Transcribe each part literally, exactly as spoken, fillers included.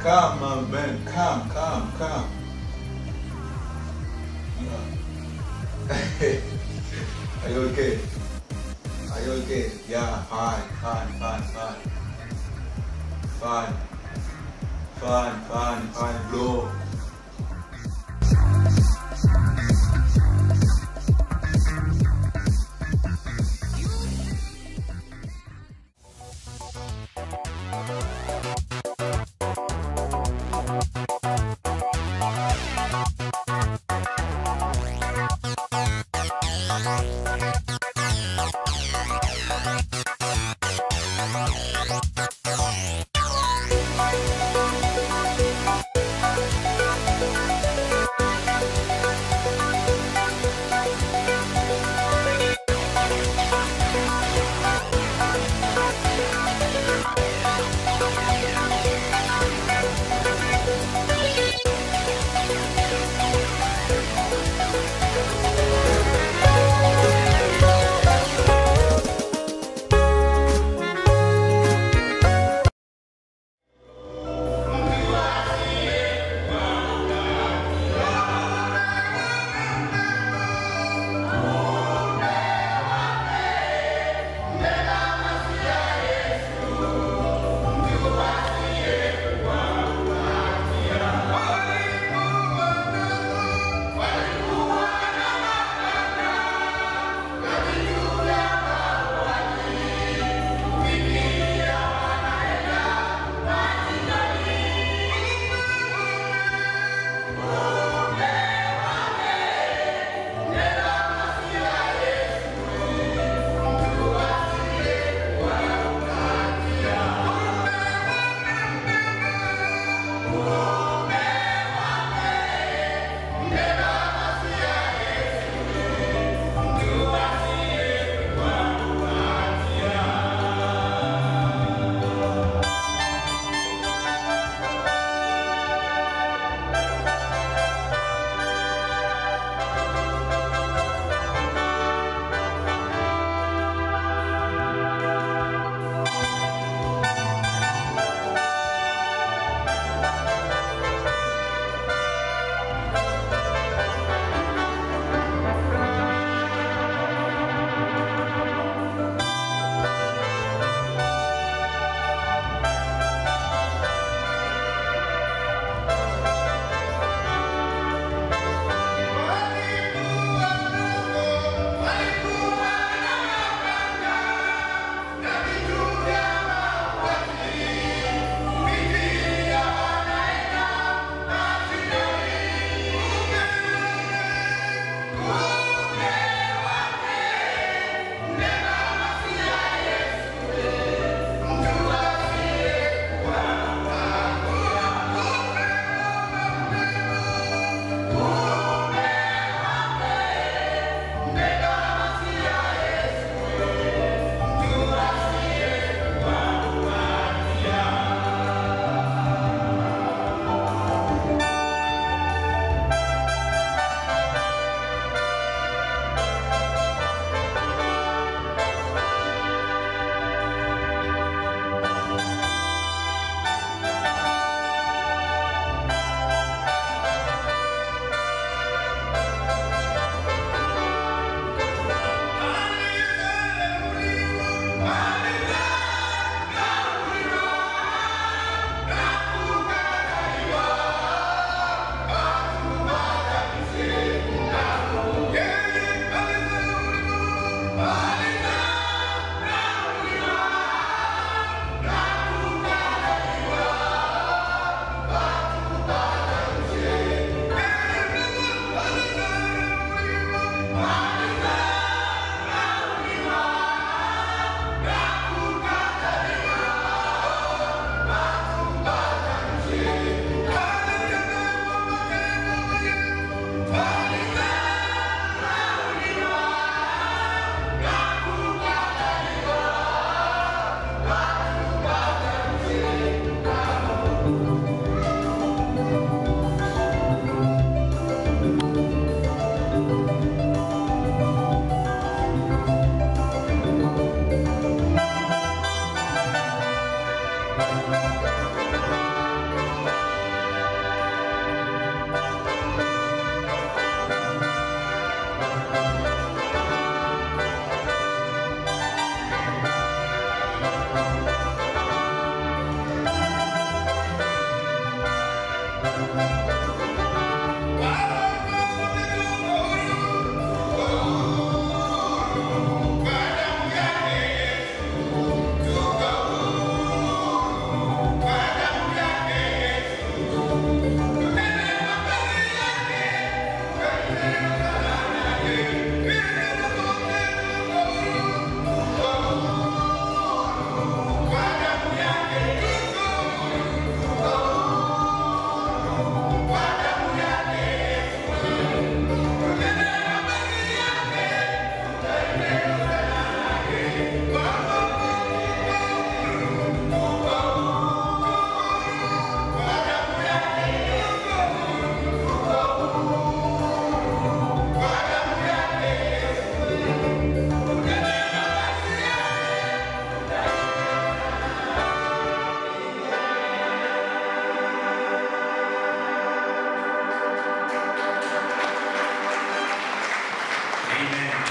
Calm, my man. Calm, calm, calm. Yeah. Are you okay? Are you okay? Yeah, fine, fine, fine, fine. Fine. Fine, fine, fine, bro.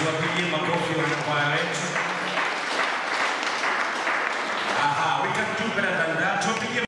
tuwapigie makofi wa kwaya wetu. Aha, we can do better than that. Tuwapigie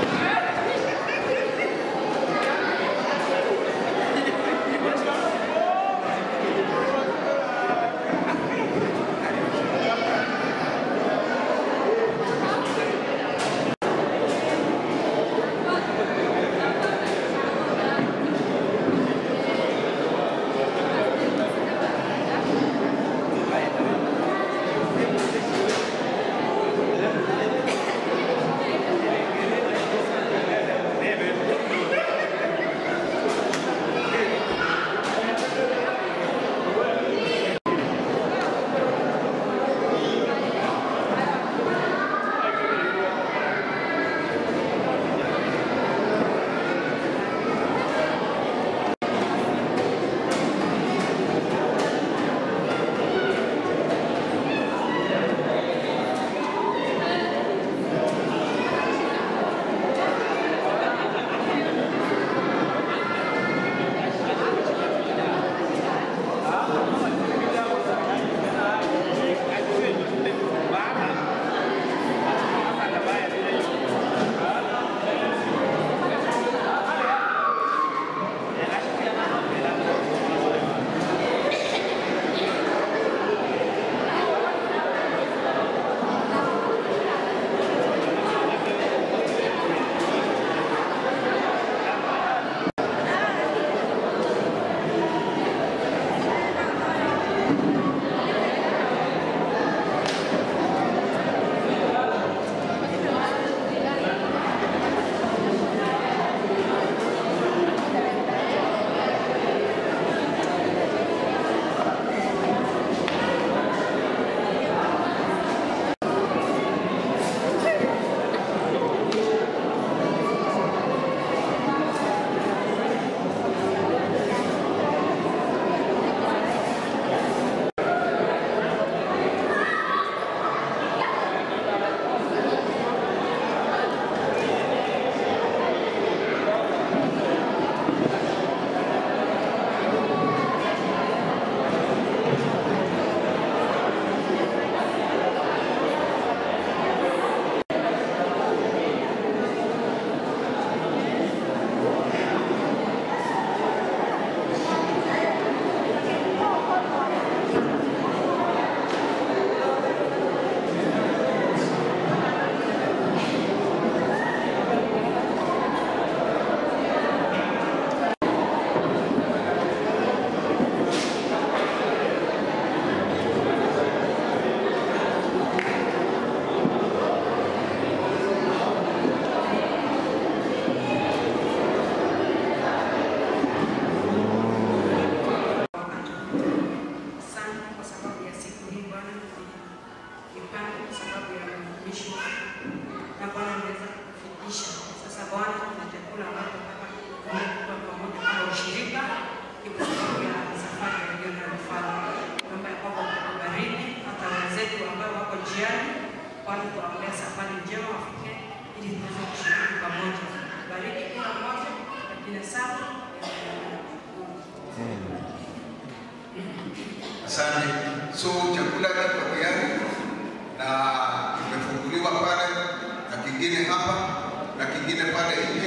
Asante. So chakula kiko tayari na kimefunguliwa pale na kingine hapa na kingine pale nje.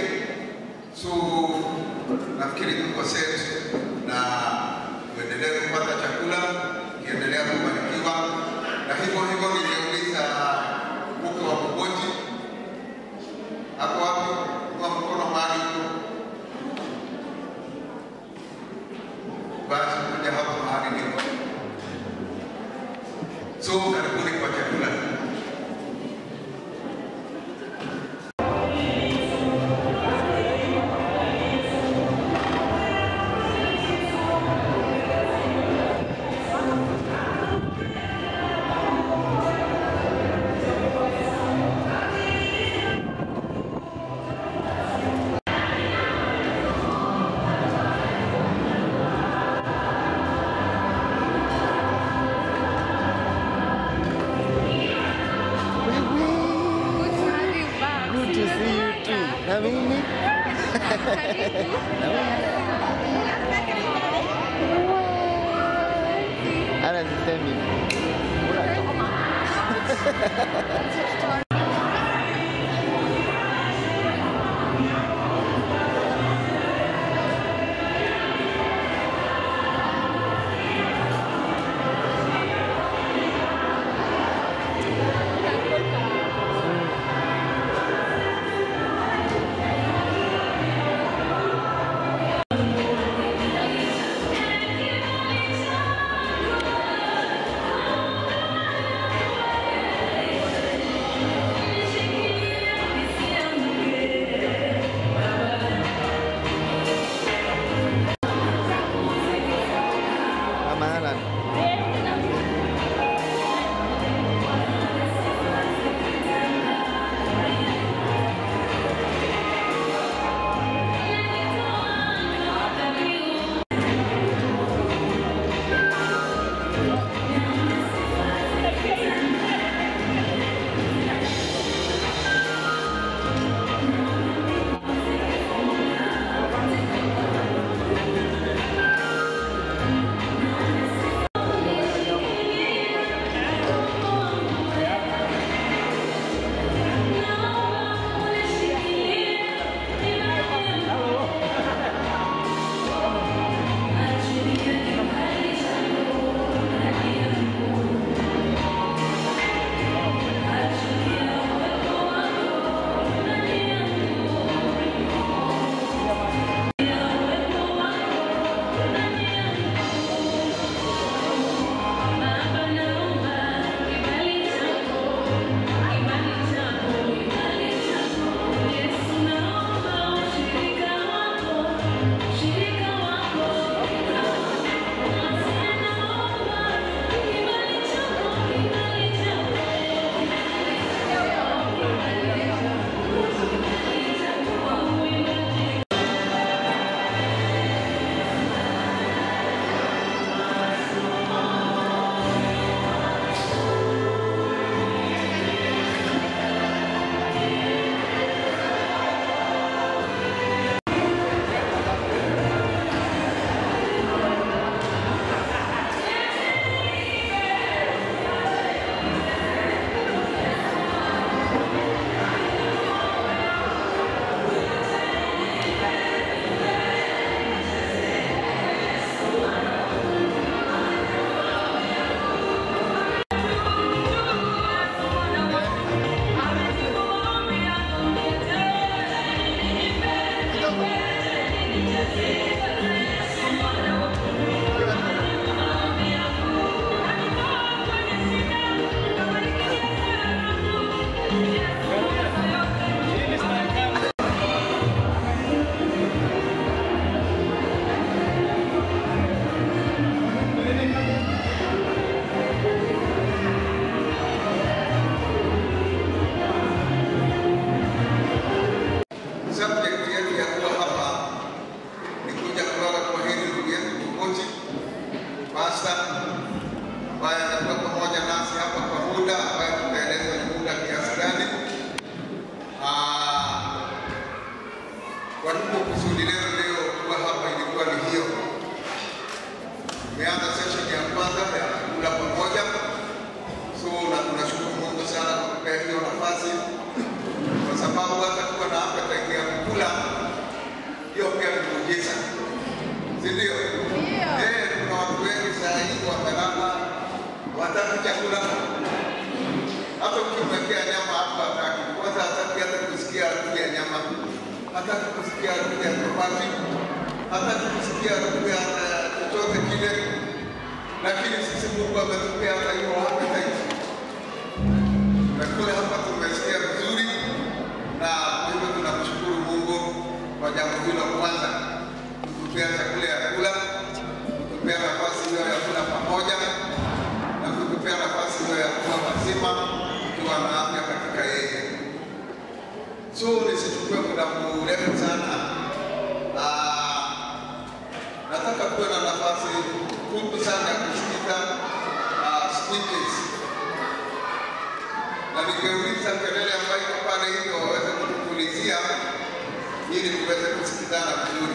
So nafikiri tuko set na tuendelee kupata chakula, kiendelea kubarikiwa. Na hivyo hivyo ningeuliza mke wa Kuboji hapo hapo kwa mkono mahali basi kuja hapo mahali ndipo. So karibuni kwa chakula. I don't Temi.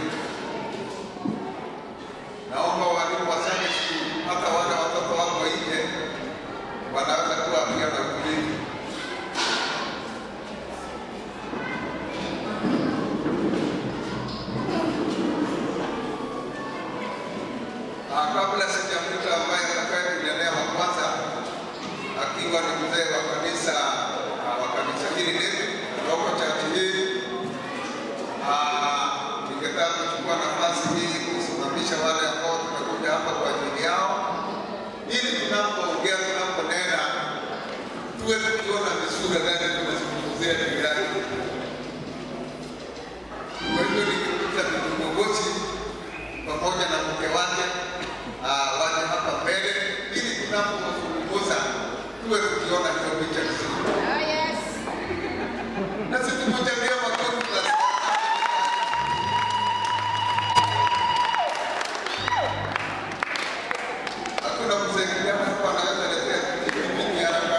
Naomba walimu wa Sunday school hata wale watoto wako nje kabla sijamkuta ambaye atakayetuendea wa kwanza akiwa ni mzee wa kanisa wa kanisa hili letu loko church hii, ningetaka kuchukua nafasi hii kusimamisha wale ambao tumekuja hapa kwa ajili yao, ili tunapoongea tunaponena tuwe tukiona visura gani tunazungumzia juu yake. Kwa hivyo nikikuta mtongozi pamoja na mke wake waje hapa mbele, ili tunapozungumza tuwe tukiona hiyo picha vizuri. Oh yes. Na sisi tumejengea makofi kwa hakuna mzee kijana hapa anaweza letea kitu ya haraka.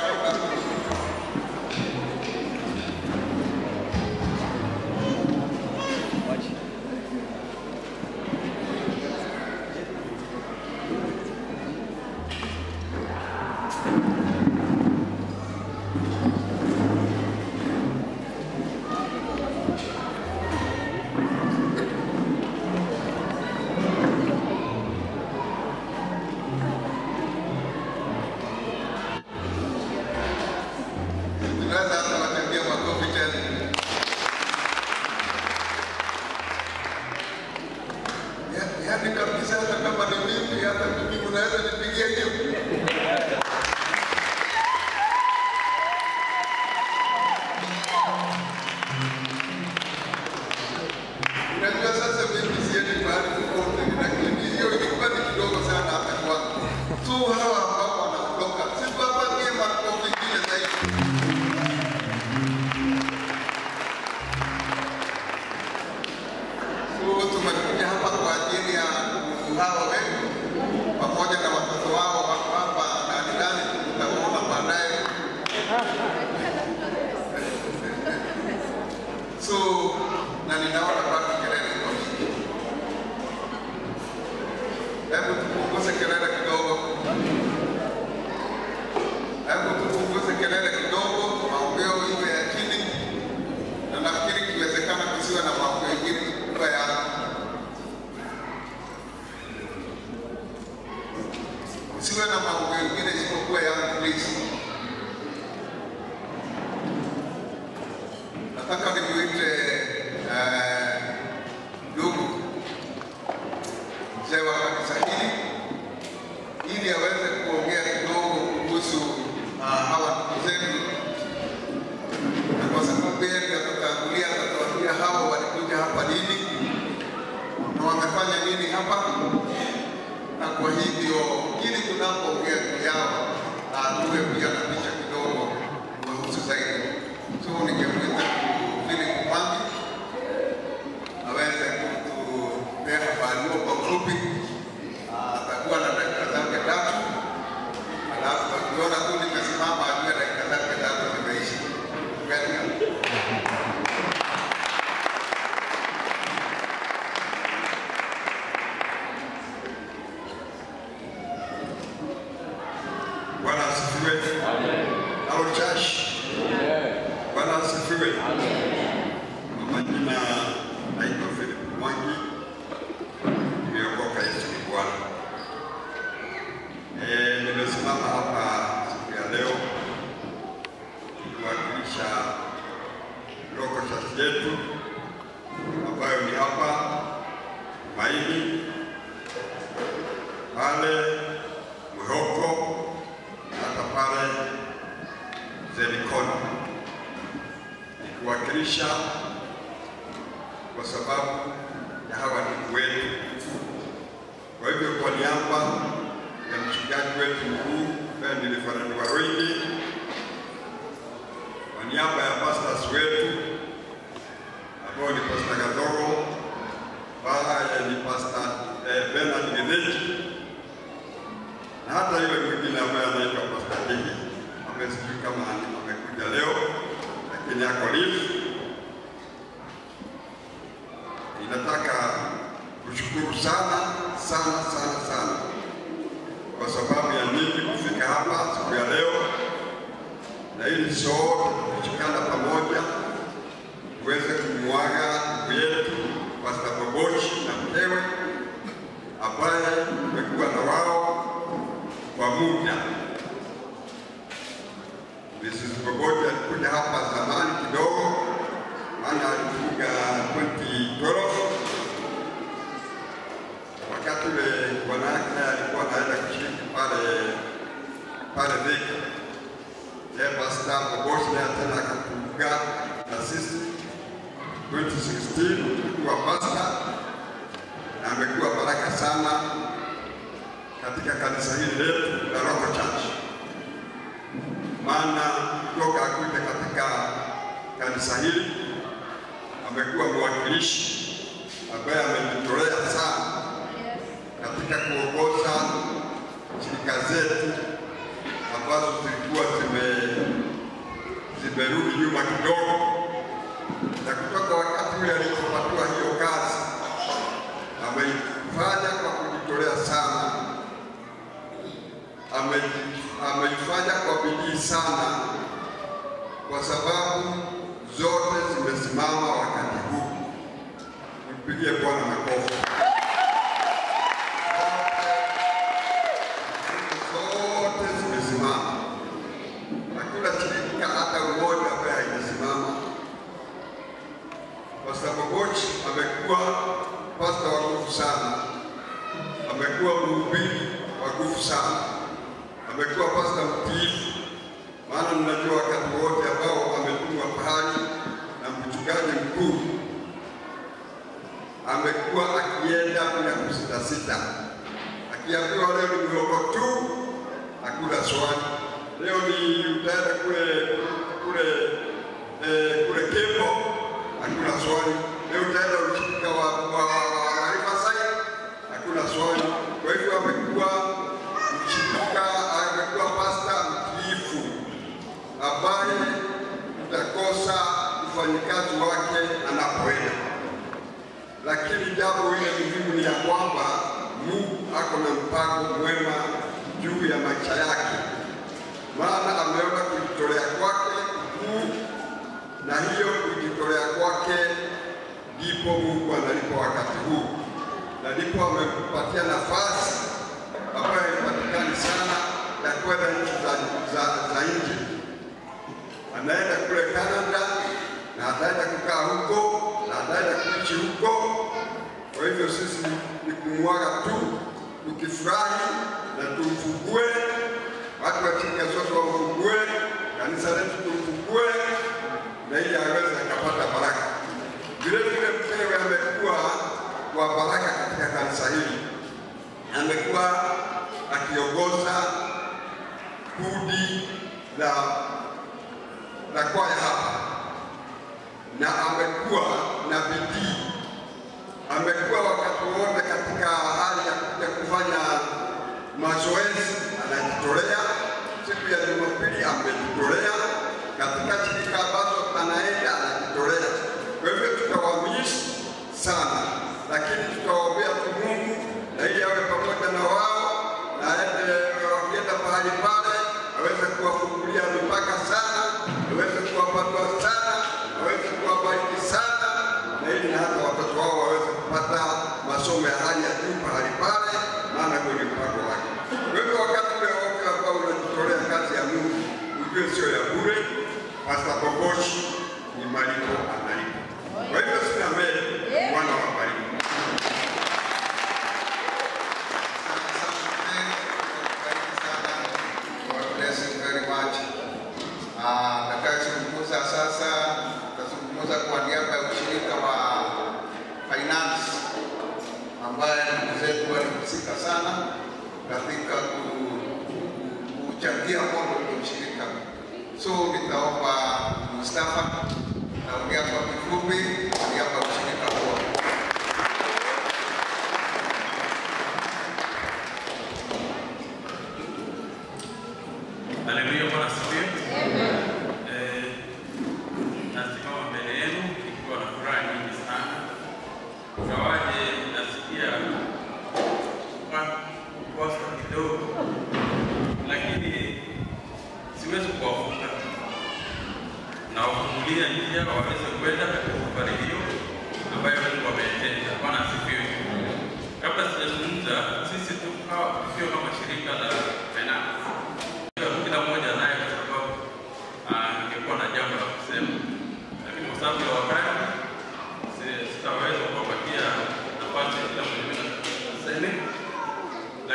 Pastor Bobochi na mkewe ambaye amekuwa na muda. Missus Boboja alikuja hapa zamani kidogo, maana alifunga twenty twelve. Wakati ule bwana yake alikuwa anaenda kushiriki pale pale Vika. Yeye Pastor Boboja tena akafunga na sisi twenty sixteen kwa pastor, na amekuwa baraka sana katika kanisa hili letu la Roho Church. Maana kutoka kuja katika kanisa hili amekuwa mwakilishi ambaye amejitolea sana katika kuongoza shirika zetu ambazo zilikuwa zime zimerudi nyuma kidogo, na kutoka wakati ule alipopatiwa hiyo kazi ameifanya kwa kujitolea sana, ameifanya kwa bidii sana, kwa sababu zote zimesimama wakati huu. Mpigie Bwana makofi. Zote zimesimama, hakuna shirika hata mmoja ambaye haijasimama. Pastor Bobochi amekuwa pastor wa nguvu sana, amekuwa mhubiri wa nguvu sana, amekuwa pastor mtiifu. Maana mnajua wakati wote ambao ametumwa pahali na mchungaji mkuu, amekuwa akienda bila kusita-sita. Akiambiwa leo ni mloko tu, hakuna swali. Leo ni utaenda kule kule eh, kule Kembo, hakuna swali. Leo utaenda ushirika wa wa Marifa Sai, hakuna swali. Kwa hivyo amekuwa mshirika, amekuwa pastor mtiifu ambaye utakosa ufanyikazi wake anapoenda. Lakini jambo ile muhimu ni ya kwamba Mungu ako na mpango mwema juu ya maisha yake, maana ameona kujitolea kwake kuu, na hiyo kujitolea kwake ndipo Mungu analipa wakati huu, na ndipo amempatia nafasi ambayo haipatikani sana ya kwenda nchi za, za, za nje. Anaenda kule Canada na ataenda kukaa huko na ataenda kuishi huko. Kwa hivyo sisi ni kumwaga tu, tukifurahi na tumfungue watu wa shirika zote, wafungue kanisa letu, tumfungue na ili aweze akapata baraka. Vile vile mkewe amekuwa kwa baraka katika kanisa hili, amekuwa akiongoza kundi la la kwaya hapa, na amekuwa na bidii, amekuwa wakati wote katika hali ya kuja kufanya mazoezi, anajitolea. Siku ya Jumapili amejitolea, katika shirika ambazo anaenda anajitolea. Kwa hivyo tutawamishi sana, lakini tutawaombea tu Mungu na ili awe pamoja na wao, na aende wakienda pahali pale aweze kuwafungulia mipaka sana, aweze kuwapanua sana, aweze kuwabariki sana, na ili na hata watoto wao waweze kupata masomo ya hali ya juu pahali pale, maana huo ni mpango wake. Kwa hivyo wakati ule wote ambao unajitolea kazi ya Mungu, ujue sio ya bure. Pastor Bobochi ni malipo analipo. Kwa hivyo sina mbele, Bwana wabariki. Atakayezungumza sasa atazungumza kwa niaba ya ushirika wa finance, ambaye ndugu zetu walihusika sana katika kuchangia mambo ya ushirika. So nitaomba Mustafa naongea kwa kifupi kwa niaba ya ushirika wote. Haleluya, Bwana asifiwe. Eh, nasimama mbele yenu nikiwa na furaha nyingi sana. Ingawaje nasikia kukosa kidogo, lakini siwezi kuwafunga. Nawafungulia njia waweze kwenda katika safari hiyo ambayo Mungu ametenda. Bwana asifiwe. Kabla sijazungumza, sisi tu tukiwa kama shirika la finance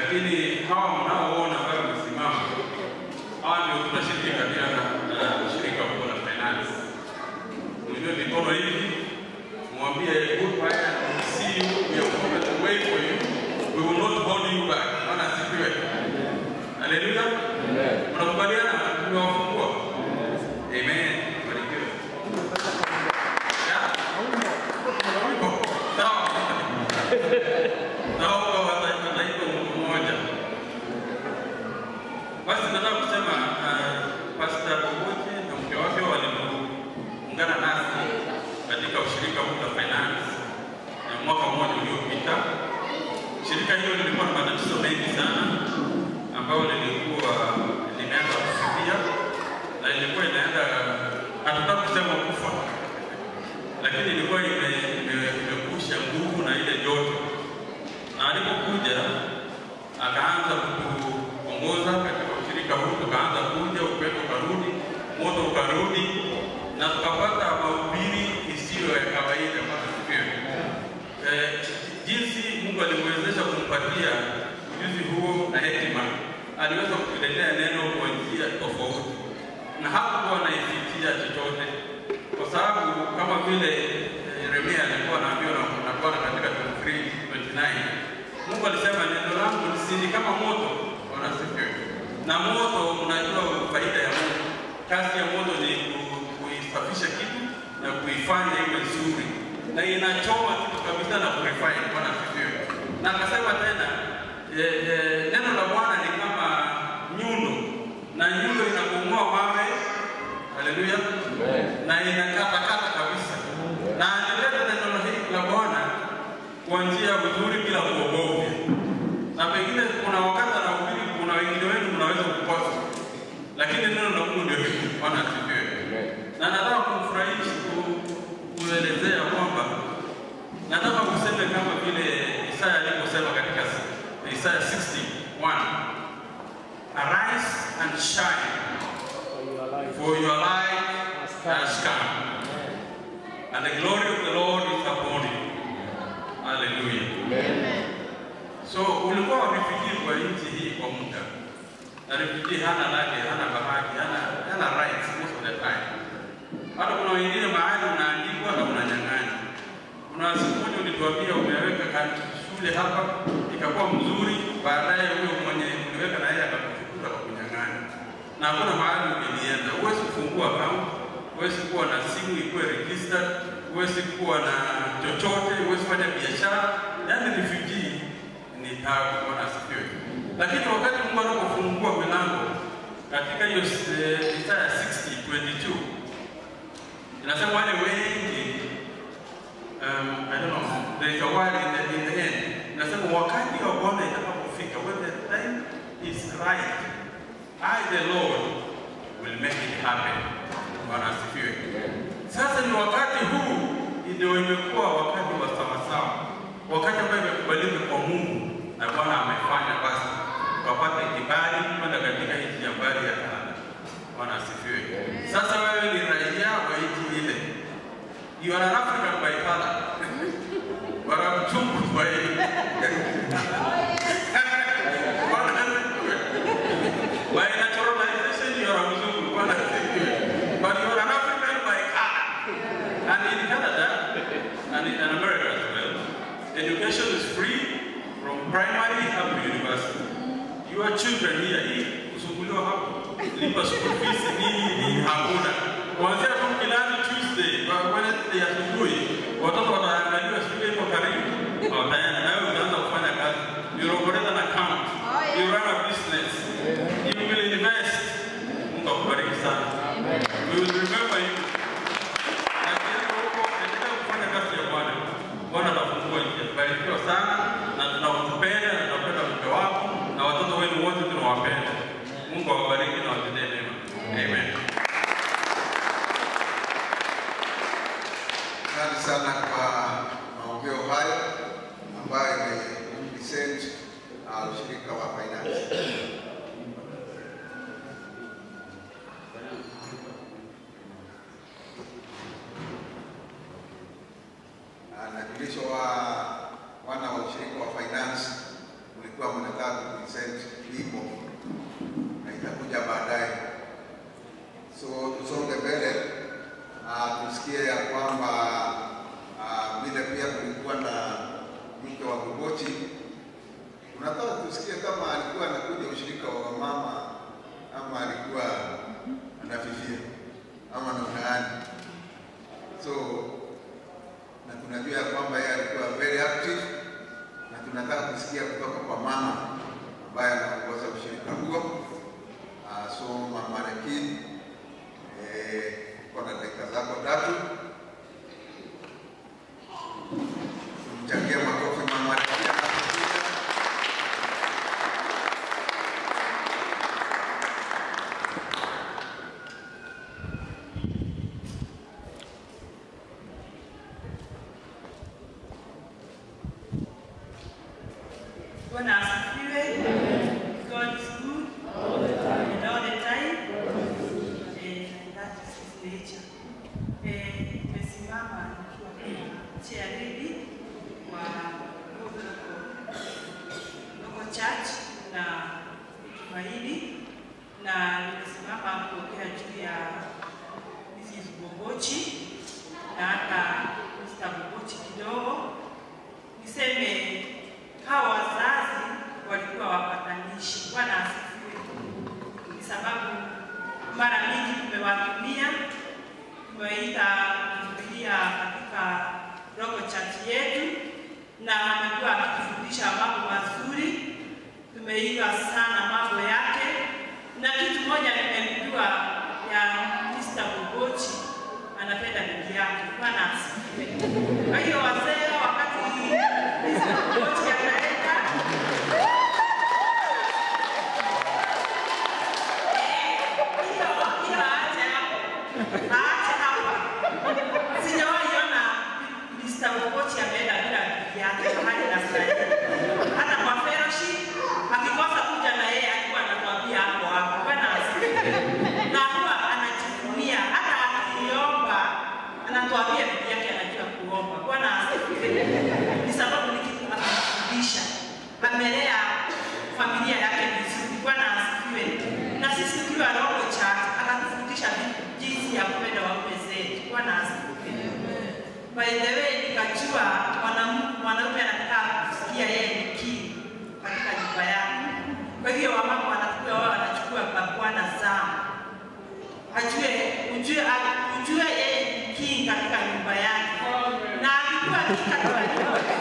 lakini hawa mnaoona ambao wamesimama, hawa ndio tunashiriki katika uh, shirika kubwa la finance. Mwenye mikono hivi, mwambie goodbye and we'll see you. We are coming to wait for you. We will not hold you back. Bwana asifiwe. Haleluya. Amen. Mnakubaliana tumewafungua? Amen. Barikiwe. Yeah. Sawa. Naomba wataiko mmoja. Basi nataka kusema uh, Pastor Boboche na mke wake waliungana nasi katika ushirika huu wa finance na mwaka mmoja uliopita. Shirika hilo lilikuwa na matatizo mengi sana ambayo lilikuwa limeanza kufikia na ilikuwa inaenda hatutaki kusema kufa, lakini ilikuwa imekusha nguvu na ile joto. Na alipokuja akaanza kuongoza katika ushirika huu, tukaanza kuja, upepo ukarudi, moto ukarudi, na tukapata mahubiri isiyo ya kawaida. Eh, jinsi Mungu alimwezesha kumpatia ujuzi huo na hekima, aliweza kutuletea neno kwa njia tofauti, na hakuwa anaifikia chochote, kwa sababu kama vile Yeremia alikuwa anaambiwa na Bwana katika three twenty-nine, Mungu alisema neno langu ni kama moto, wanasifiwa. Na moto, unajua faida ya moto. Kazi ya moto ni kuisafisha kitu na kuifanya iwe nzuri, na inachoma kitu kabisa na kurefine. Wanasifiwa. Na akasema tena e, e, neno la Bwana ni kama nyundo, na nyundo inabomoa mawe. Haleluya. Na inakata kata kabisa. Na analeta neno hili la Bwana kwa njia nzuri bila kuogofya. Na pengine kuna wakati na ubiri, kuna wengine wenu mnaweza kukosa, lakini neno la Mungu ndio hili. Bwana asifiwe. Na nataka kumfurahisha kuelezea kwamba nataka kusema kama vile Isaya aliposema katika Isaya sixty one, arise and shine, for your light has come, and the glory of the Lord is upon you. Hallelujah. Amen. So ulikuwa wamefikiri kwa nchi hii kwa muda, na refugee hana lake, hana bahati, hana hana rights most of the time. Hata kuna wengine mahali unaandikwa na unanyang'anya. Kuna siku moja ulituambia umeweka shule hapa ikakuwa mzuri, baadaye huyo mwenye uliweka na yeye akakuchukua kwa kunyang'anya. Na hakuna mahali ulienda. Huwezi kufungua account, huwezi kuwa na simu ikuwe registered, huwezi kuwa na chochote, huwezi kufanya biashara. Yaani refugee ni tabu. Bwana asifiwe. Lakini wakati Mungu anapofungua milango katika hiyo Isaya sixty twenty-two, inasema wale wengi, um, I don't know, there is a word in the, in the end. Inasema wakati wa Bwana itakapofika, when the time is right, I the Lord will make it happen. Bwana asifiwe. Sasa ni wakati huu ndio imekuwa wakati wa sawasawa, wakati ambao imekubalika kwa Mungu na Bwana amefanya basi tukapata kibali kwenda katika nchi ya mbali ya Kanada. Bwana asifiwe. Sasa wewe ni raia wa nchi ile. You are an African by color. But I'm too good by it. By naturalization you are a Muslim. Bwana asifiwe. But you are an African by color. And in Canada and in America as well, education is free from primary up to university. Your children here, kusukuliwa hapo, lipa school fees nini nini hakuna. Kuanzia from Kilani Tuesday, Wednesday asubuhi, watoto wataangaliwa shule iko karibu, wataenda nawe utaanza kufanya kazi. You operate an account, you run a business, you will invest. Mungu akubariki sana. We will remember you. Na kila huko endelea kufanya kazi ya Bwana. Bwana atafungua njia. Barikiwa sana na tunawapenda na tunapenda mke wako na watoto wenu wote tunawapenda. Mungu awabariki na watendee mema. Amen. kusikia kama alikuwa anakuja ushirika wa mama ama alikuwa anafifia ama namna gani. So na tunajua kwamba yeye alikuwa very active, na tunataka kusikia kutoka kwa mama ambaye anaongoza ushirika huo. Uh, so Mama Rekid, eh, kwa dakika zako tatu. Tumchangie makofi Mama Rekid. Bwana asifiwe. God is good all the time. And all the time. And that is his nature. Eh, nimesimama nikiwa kama chairlady wa local church na Tumaini, na nimesimama kuongea juu ya Missus Bobochi na hata Mister Bobochi kidogo. Niseme hawa wazazi walikuwa wapatanishi. Bwana asifiwe. Ni sababu mara mingi tumewatumia, tumeita kuhudhuria katika roho church yetu, na amekuwa akifundisha mambo mazuri. Tumeiga sana mambo yake, na kitu moja nimejua ya Mister Bobochi, anapenda bibi yake. Bwana asifiwe. Kwa hiyo wazee, wakati Mister Bobochi anaenda, hiyo hiyo aache hapo, aache hapa. Sijawahi ona Mister Bobochi ameenda bila bibi yake mahali na stahili. Hata kwa fellowship akikosa kuja na yeye alikuwa anatuambia hapo hapo. Bwana asifiwe. Na huwa anajivunia, hata akiomba anatuambia bibi yake anajua kuomba. Bwana asifiwe. Ni sababu ni kitu anafundisha. Amelea familia yake vizuri. Bwana asifiwe. Na sisi tukiwa roho church anatufundisha jinsi ya kupenda waume zetu. Bwana asifiwe. By the way, nikajua mwanaume anataka kusikia yeye ni king katika nyumba yake. Kwa hiyo wamama wanakuwa wao wanachukua mabwana zao. Ajue, ujue, ujue yeye ni king katika nyumba yake. Na alikuwa king katika nyumba yake.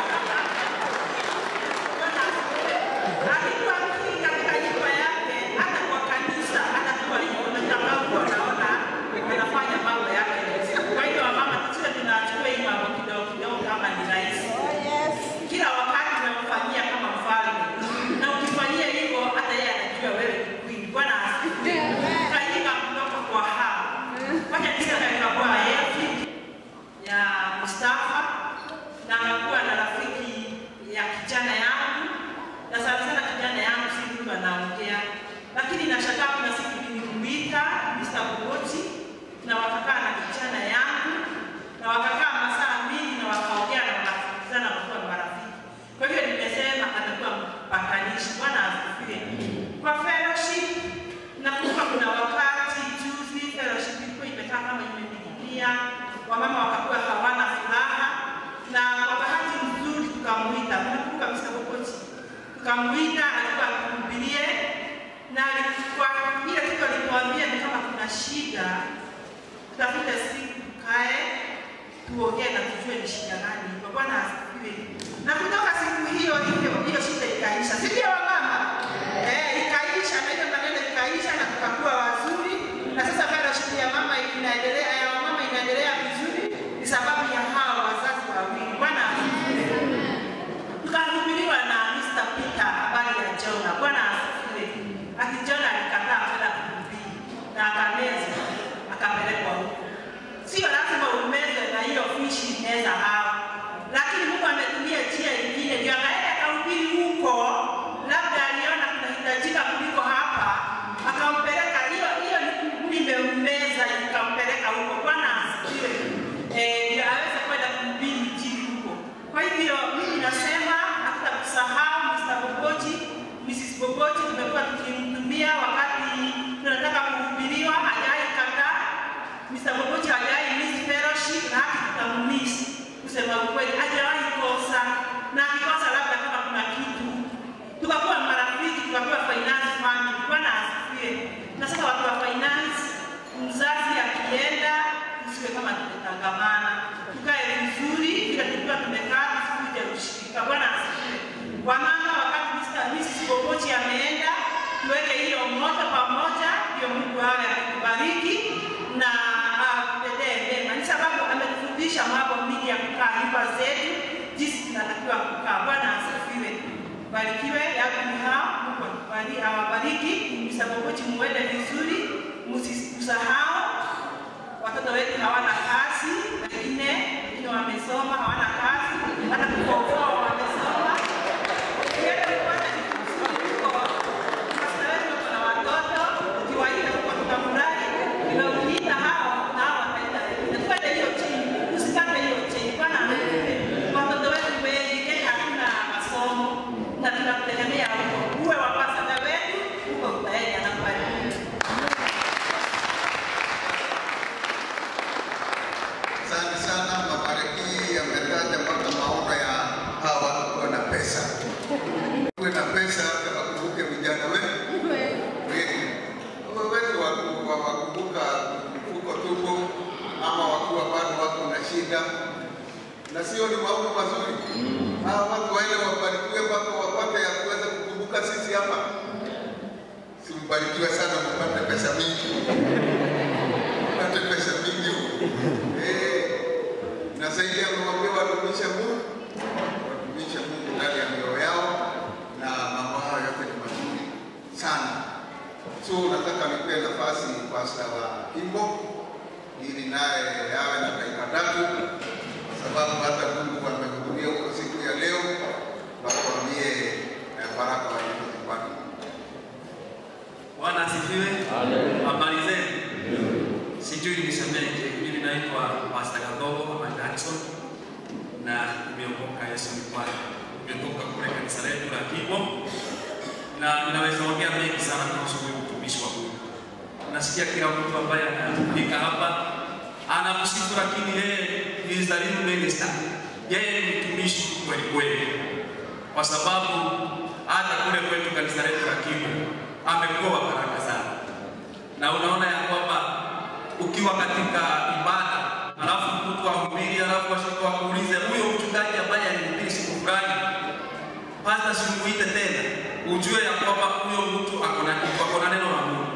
Alikuwa king katika nyumba yake, hata kwa kanisa, hata kwa hiyo sababu wanaona wanafanya mambo yake. Kwa hiyo wamama tusiwe tunachukua hii mambo kidogo kidogo kama ni rahisi. Kila wakati unamfanyia kama mfalme. Na ukifanyia hivyo hata yeye anajua wewe ni queen. Bwana asifiwe. Kaika kutoka kwa hao. Wacha niseme katika kwa yetu ya Mustafa, na amekuwa na rafiki ya kijana yangu, na sana sana kijana yangu si mtu anaongea, lakini nashangaa kuna siku nilimuita Mister Bobochi na wakakaa na kijana yangu, na wakakaa masaa mingi na wakaongea na wakasikizana kwa marafiki. Kwa hiyo nimesema atakuwa mpatanishi. Bwana asifiwe. Kwa fellowship na kumbuka kuna wakati juzi fellowship ilikuwa imekaa kama imenikimbia, wamama wakakuwa hawana furaha, na kwa bahati nzuri tukamuita. Nakumbuka Mister Bobochi tukamuita, alikuwa akuhubirie, na alikuwa ile kitu alituambia ni kama kuna shida, tutafute siku kae tuongee na tujue ni shida gani. Kwa Bwana asifiwe. Na kutoka siku hiyo hiyo hiyo shida ikaisha. Si ndio wamama? Eh, ikaisha, na hiyo maneno ikaisha na tukakuwa wazuri. Na sasa fellowship ya mama inaendelea, ya mama inaendelea vizuri ni sababu ya hao wazazi wawili. Bwana asifiwe. Tukahubiriwa na Mister Peter habari ya Jonah. Bwana asifiwe. Ati Jonah alikataa kwenda kuhubiri na akameza akapelekwa huko. Sio lazima umeze na hiyo fishi meza hao. Lakini Mungu ametumia Wamama, wakati Mister Missus Bobochi ameenda, tuweke hiyo moja pamoja, ndio Mungu awe akubariki na akutendee mema. Ni sababu ametufundisha mambo mingi ya kukaa nyumba zetu, jinsi tunatakiwa kukaa. Bwana asifiwe. Barikiwe yako ni hao, Mungu akubariki, awabariki. Mister Bobochi muende vizuri, msisahau watoto wetu hawana kazi, wengine wengine wamesoma hawana kazi, hata kukokoa wamesoma. Ukienda kupata kitu kwa pasta wetu kuna watoto, ukiwaita kwa tutafurahi, na ukiita hao na hao wataenda. Tupate hiyo chini, usipate hiyo chini. Bwana asifiwe. Watoto wetu wengi Kenya hatuna masomo na tunakutegemea uwe wa pasta wetu, uko utaenda na kubariki. Asante sana. Mabariki yametaja mpaka maono ya hawa kuwa na pesa. Kuwe na pesa hata wakumbuke vijana wetu. Wewe wakumbuka mfuko tupo ama wakuwa bado wako na shida. Na sio ni maono mazuri. Hawa watu wale wabarikiwe mpaka wapate ya kuweza kukumbuka sisi hapa. Simbarikiwe sana mpate pesa mingi. Mpate pesa mingi. Eh, na zaidi ya kumwambia watumishe Mungu, watumishe Mungu ndani ya mioyo yao, na mambo hayo yote ni mazuri sana. So nataka nipe nafasi pasta wa Kimbo ili naye yawe na dakika tatu, kwa sababu hata Mungu amehudhuria huko siku ya leo, watuambie baraka wa Yesu zipate. Bwana asifiwe. Habari zenu? Sijui nisemeje. Mimi naitwa Pastor Gadogo ama Jackson na nimeokoka. Yesu ni Bwana. Nimetoka kule kanisa letu la Kimbo na ninaweza ongea mengi sana kuhusu utumishi wa Mungu. Nasikia kila mtu ambaye anafika hapa anamsifu, lakini yeye ni the real minister. Yeye ni mtumishi kweli kweli, kwa sababu hata kule kwetu kanisa letu la Kimbo amekuwa baraka sana. Na unaona ya kwamba ukiwa katika ibada alafu mtu ahubiri alafu washaka wakuulize huyo mchungaji ambaye alihubiri siku fulani, pasta simuite tena, ujue ya kwamba huyo mtu ako na neno la Mungu.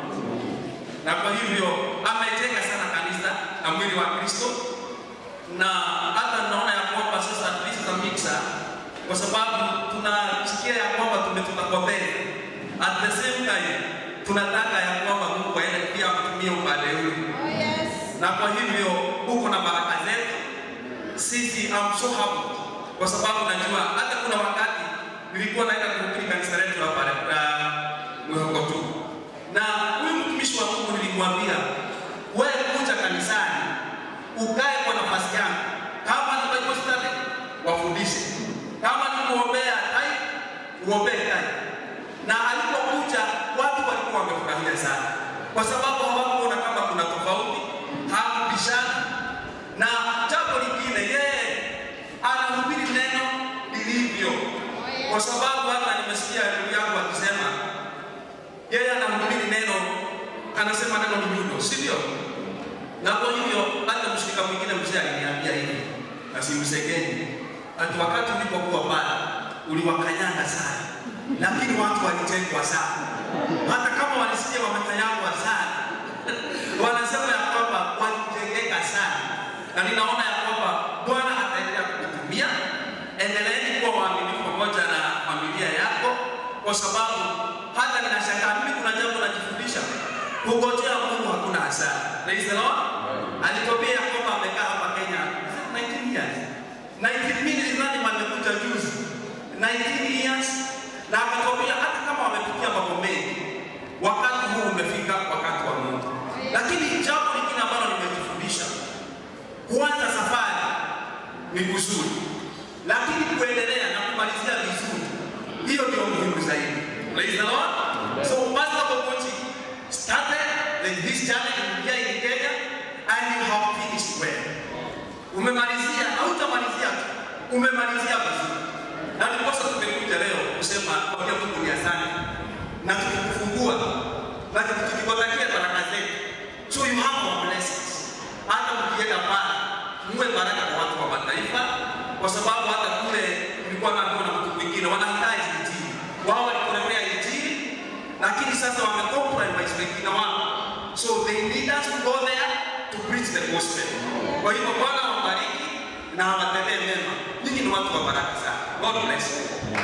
Na kwa hivyo amejenga sana kanisa na mwili wa Kristo, na hata naona ya kwamba sasa this is a mixer, kwa sababu tunasikia ya kwamba tumetoka kwa mbele. At the same time tunataka ya kwamba Mungu aende pia kutumia upande huu. Oh yes. Na kwa hivyo huko na baraka zetu sisi, I'm so happy kwa sababu najua hata kuna wakati nilikuwa naenda kuhubiri kanisa letu hapa Mwehoko tu, na huyu mtumishi wa Mungu nilimwambia, wewe kuja kanisani ukae kwa nafasi yangu, kama ni Bible study wafundishe, kama ni kuombea tai uombee tai. Na alipokuja watu walikuwa wamefurahia sana, kwa sababu hawakuona kama kuna tofauti, hakubishana. Na jambo lingine, yeye anahubiri neno lilivyo, kwa sababu hata nimesikia ndugu yangu akisema yeye anahubiri neno, anasema neno ni nyundo, sivyo? Na kwa hivyo hata mshirika mwingine mzee aliniambia hivi, na simsegeni, hata wakati ulipokuwa pale uliwakanyanga sana, lakini watu walitengwa sana. Hata kama walisikia wamekanyangwa sana, wanasema ya kwamba walitengeka sana. Na ninaona ya kwamba Bwana ataendelea kukutumia. Endeleeni kuwa waaminifu pamoja na familia yako, kwa sababu hata ninashangaa mimi kuna jambo najifundisha, kungojea Mungu hakuna hasara. Praise the Lord. Alitobea ya kwamba amekaa hapa Kenya nineteen years. nineteen minutes nani amekuja juzi. nineteen years. Na akatwambia hata kama wamepitia mambo mengi, wakati huu umefika, wakati wa Mungu. Lakini jambo lingine ambalo nimejifundisha, kuanza safari ni kuzuri, lakini kuendelea na kumalizia vizuri, hiyo ndio muhimu zaidi. Praise the Lord. So Pastor Bobochi started like this journey in in Kenya and you have finished well. Umemalizia, hautamalizia tu, umemalizia vizuri. Na ndiposa tumekuja leo kusema kwa Mungu ni asante, na tukikufungua na tukikupatia baraka zetu, so you have our blessings. Hata mkienda pale muwe baraka kwa watu wa mataifa, kwa sababu hata kule kulikuwa na mtu mwingine wanahitaji gospel. Kwa hivyo Bwana awabariki na awatendee mema. Ninyi ni watu wa baraka sana. God bless you.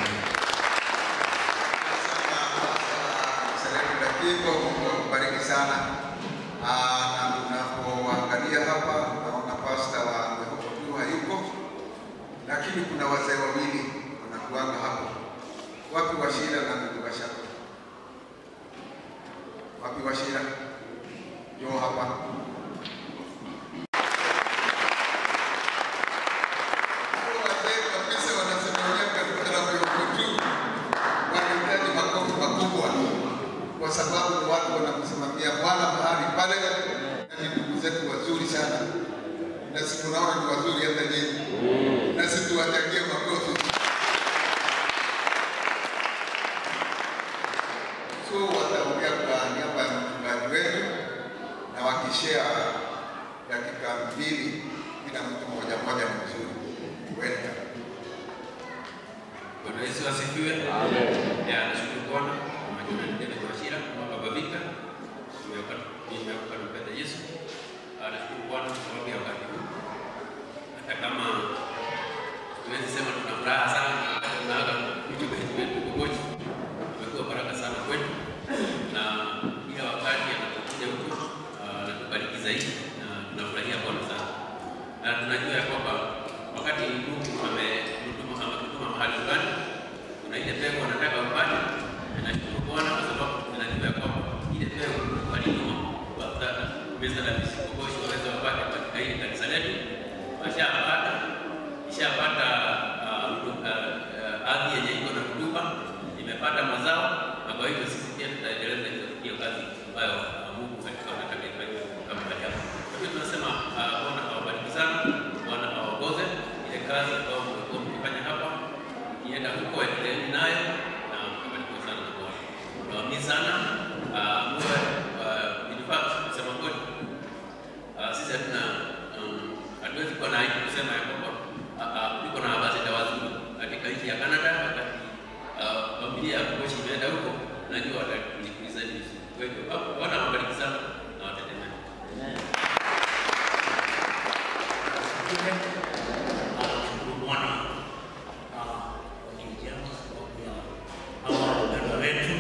Mungu akubariki sana. Na tunapoangalia hapa naona pasta wa Mehoko hayuko, lakini kuna wazee wawili wanakuanga hapo. Wapi Washira na ndugu Bashaka? Wapi Washira? Njoo hapa. Wazee kabisa wanasimamia katika la Mehoko wanahitaji makofi makubwa, kwa sababu watu wanakusimamia Bwana mahali pale. Ni ndugu zetu wazuri sana, na si mnaona ni wazuri hata nyinyi, na si tuwatangie makofi. So wataongea kwa niaba ya mchungaji wetu na wakishare dakika mbili bila mtu mmoja mmoja mzuri. Welcome. Bwana Yesu asifiwe. Amen. Ya nashukuru Bwana kwa majina ya Washira kama Baba Vika. Nimepata mpenda Yesu. Nashukuru Bwana kwa sababu ya wakati huu. Hata kama tuwezi sema tuna furaha sana tunaaga vitu vyetu kuboji. Imekuwa baraka sana kwetu. Na kila wakati anapokuja huko anatubariki zaidi na tunafurahia Bwana sana. Na tunajua ya kwamba wakati Mungu ametutuma kama kutuma mahali fulani, kuna ile pepo anataka upate. Nashukuru Bwana kwa sababu tunajua ya kwamba ile pepo walinuma baada meza la bisikoboshi waweza wapate katika hili kanisa letu. Washapata, ishapata ardhi yenye iko na kutuba, imepata mazao, na kwa hivyo sisi pia tutaendeleza hiyo kazi ambayo Mungu katika anataka ifanye kama katika. Kwa hivyo tunasema Bwana awabariki sana, Bwana awaongoze ile kazi ambayo mmekuwa mkifanya hapa, ienda huko endeleeni nayo na mtabarikiwa sana na Bwana. Naamini sana muwe in fact kusema kweli sisi hatuna hatuwezi kuwa na aibu kusema ya kwamba tuko na ambassador wazuri katika nchi ya Canada. Wakati familia ya Kuboshi imeenda huko, najua watakulipiza hivi. Kwa hivyo Bwana awabariki sana na watendee mema. Amen. Nashukuru Bwana kwa kijana sababu ya hawa waganga wetu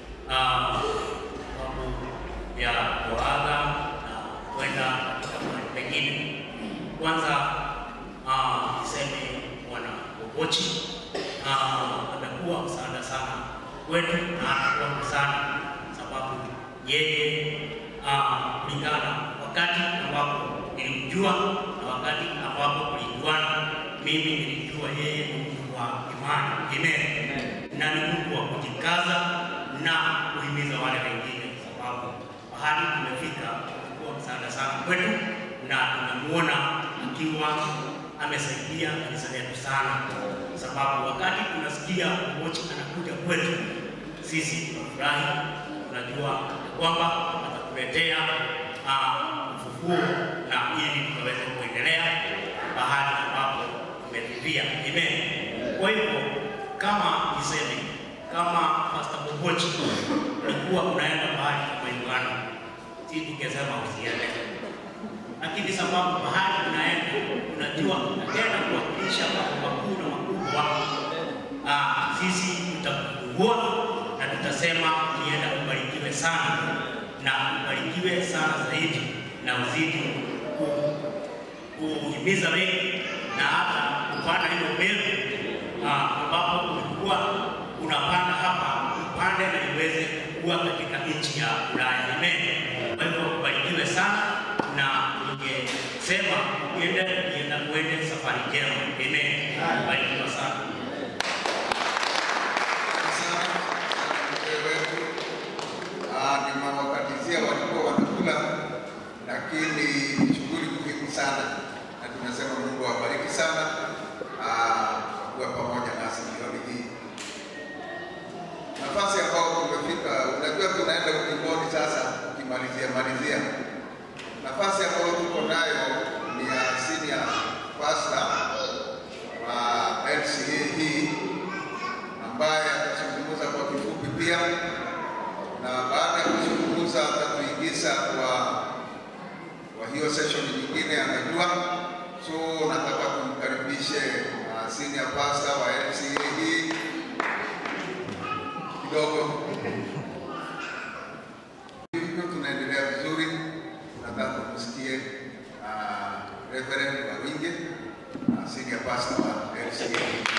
sababu ya kuaga na kwenda katika mahali pengine. Kwanza niseme Bwana Kuboshi amekuwa msaada sana kwetu na anakuwa msaada sababu yeye kulingana wakati ambapo nilimjua na wakati ambapo kulijuana, mimi nilijua yeye ni mtu wa imani. Amen. Na ni mtu wa kujikaza na kuhimiza wale wengine, sababu bahari tumefika kuwa msaada sana kwetu na tunamuona akiwa amesaidia kanisa letu sana, sababu wakati tunasikia Kuboshi anakuja kwetu sisi tunafurahi, tunajua kwamba atatuletea ufufuo na ili tukaweze kuendelea bahari ambapo tumeridhia. Amen. Kwa hivyo kama niseme kama Pastor Kuboshi alikuwa unaenda bahari kama Uganda, si tungesema usiende, lakini sababu bahari unaenda unajua unaenda kuwakilisha mambo makuu na makubwa, sisi tutakufungua na tutasema nienda ubarikiwe sana na ubarikiwe sana zaidi na uzidi kuhimiza wengi na hata kupanda hiyo mbegu ambapo ulikuwa unapanda hapa upande na iweze kukua katika nchi ya Ulaya. Amen. Kwa hivyo ubarikiwe sana na ningesema uende uende uende safari njema. Amen. Ubarikiwe sana. Nimewakatizia walikuwa wanakula, lakini shughuli muhimu sana, na tunasema Mungu awabariki sana kuwa pamoja nasi jioni hii. Nafasi ambayo tumefika, unajua tunaenda ukingoni sasa, ukimalizia malizia. Nafasi ambayo tuko nayo ni ya senior pastor wa L C A hii, ambaye atazungumza kwa kifupi pia, na baada ya kuzungumza atatuingiza kwa kwa hiyo hiyo session nyingine anajua. So nataka kumkaribishe uh, senior pastor wa L C A hii kidogo. Hivyo tunaendelea vizuri. Nataka kumsikie uh, Reverend Wawinge, uh, senior pastor wa L C A.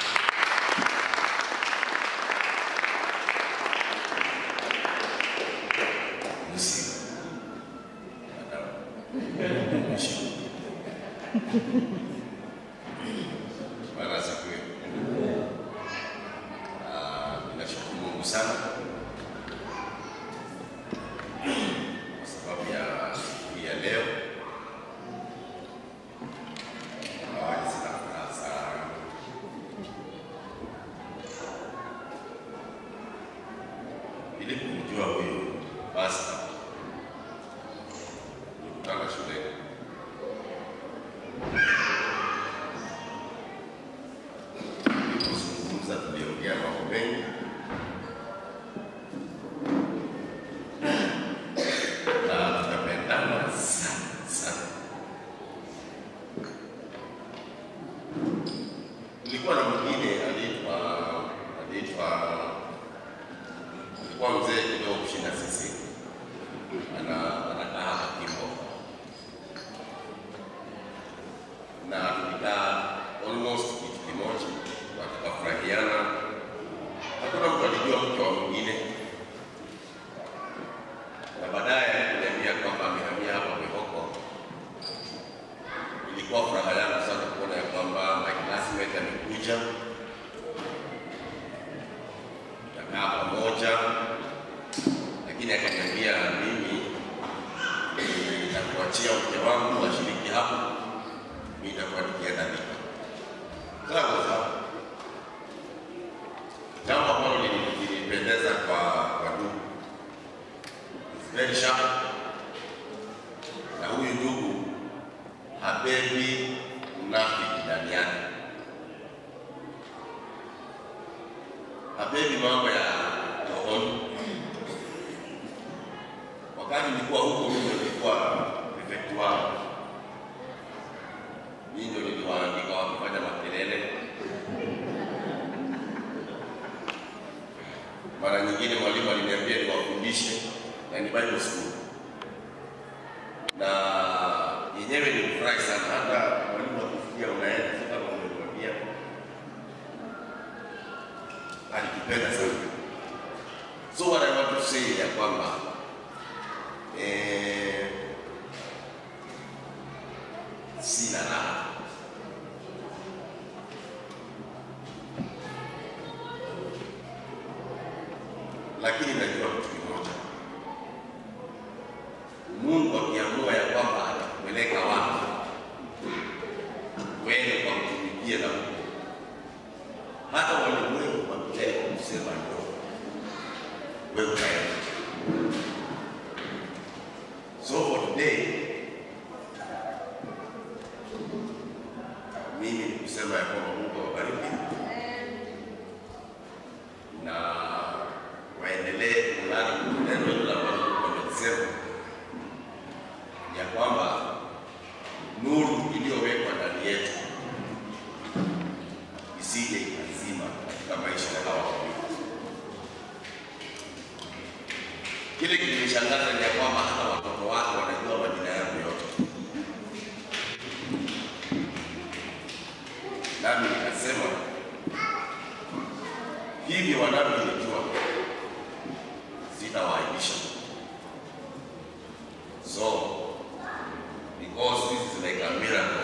Bwana asifiwe. Ah, ninashukuru Mungu sana kwa sababu ya siku ya leo. Ah, sina furaha sana. Ili kumjua huyu pastor kutoka shule. Tuliongea mambo mengi na tunapendana sana sana. Nilikuwa na mwingine aliitwa aliitwa alikuwa mzee kidogo kushinda sisi, ana anakaa hapa Kimbo, na tulikaa almost kitu kimoja, tukafurahiana. Hakuna mtu alijua mke wa mwingine, na baadaye aliniambia kwamba amehamia hapa Mihoko. Ilikuwa furaha yangu sana kuona ya kwamba my classmate amekuja, tutakaa pamoja, lakini akaniambia mimi nitakuachia mke wangu ashiriki hapa, mimi nitakuwa nikienda nika. Sawa sawa. Jambo ambalo lilipendeza kwa kwa ndugu, very sharp, na huyu ndugu hapendi unafiki ndani yake, hapendi mambo ya tohoni. Wakati nilikuwa huko, mimi nilikuwa prefect wao, mimi ndio niliwaandika wakifanya makelele. Mara nyingine mwalimu aliniambia niwafundishe, na ni Bible school, na yenyewe nilifurahi sana. Hata mwalimu akufikia unaenda sasa kama umemwambia, alikipenda sana. So what I want to say ya kwamba eh, sina raha, lakini najua kitu kimoja, Mungu akiamua ya kwamba atakupeleka wapi, wewe kwa kutumikia na Mungu, hata walimwengu wakijaribu kusema ndio, wewe utaenda. So for today, mimi ni kusema ya kwamba Mungu awabariki na waendelee kulala neno hilo la Mungu amesema ya kwamba nuru iliyowekwa ndani yetu isije ikazima katika maisha ya hawa wawili. Kile kilinishangaza ni ya kwamba hata watoto wake wanajua majina yao yote, nami nikasema hivi wanavyonijua sitawaaibisha. So because this is like a miracle,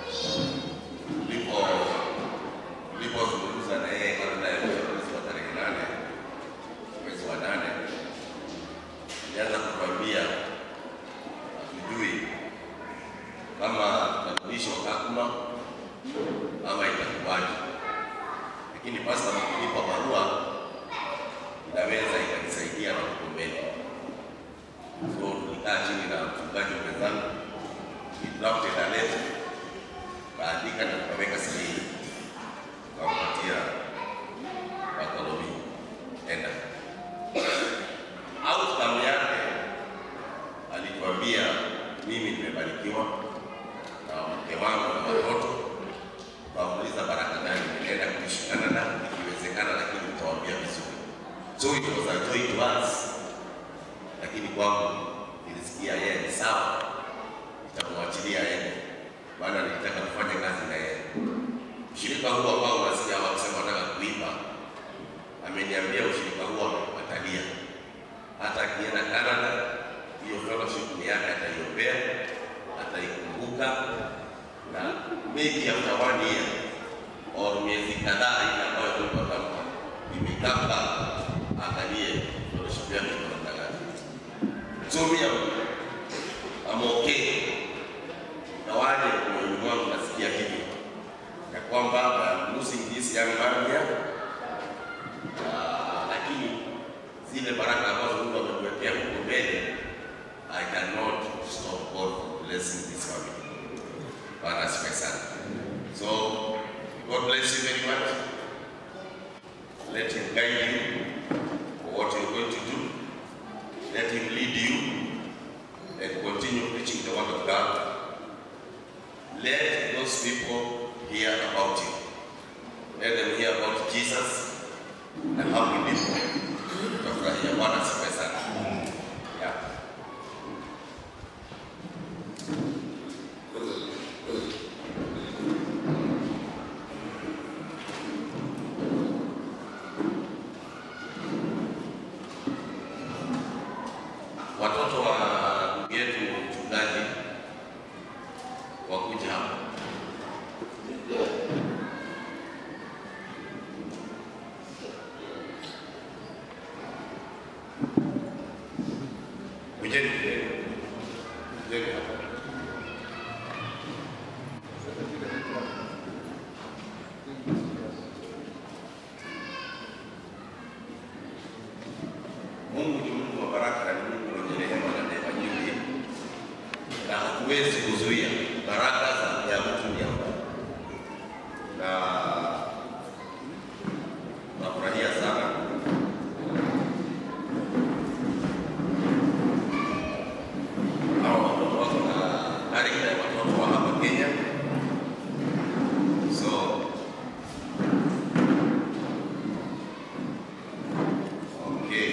ndipo ndipo zungumza na yeye kabla ya mwezi wa tarehe nane mwezi wa nane, alianza kutuambia hatujui kama tutakuishi wakakuma ama itakuwaje, lakini pastor akinipa barua inaweza ikanisaidia na kukumbele. So tulikaa chini na mchungaji mwenzangu, tulidrafted a letter, kaandika na tukaweka sahihi, tukampatia Bartholomew enda. Outcome yake alituambia mimi nimebarikiwa, So it was a joy to us, lakini kwangu nilisikia yeye ni sawa, nitamwachilia yeye, maana nilitaka kufanya kazi na yeye. Ushirika huu ambao unasikia wakisema nataka kuiba, ameniambia ushirika huu amepatalia. Hata akienda Canada, hiyo fellowship ni yake, ataiombea, ataikumbuka, na maybe after one year or miezi kadhaa ile ambayo tulipata imekamba angalie fellowship yake kwa ndani. So mimi I'm okay. Na wale moyo wangu nasikia hivi ya kwamba I'm losing this young man here. Uh, lakini zile baraka ambazo Mungu ametuwekea huko mbele, I cannot stop God from blessing this family. Bwana asifiwe sana. So God bless you very much. Let him guide you for what you're going to do. Let him lead you and continue preaching the word of God. Let those people hear about you. Let them hear about Jesus and how he lives. Tutafurahia. Bwana asifiwe sana. Yeah. Watoto wa ndugu yetu mchungaji wakuja hapa. Kujeni kujeni. Kujeni hapa. Mungu ni Mungu wa baraka na Mungu mwenye rehema na neema nyingi. Na hatuwezi kuzuia baraka za ya mtu ni hapa. Na nafurahia sana hao watoto wako na karika ya watoto wa hapa Kenya. So okay.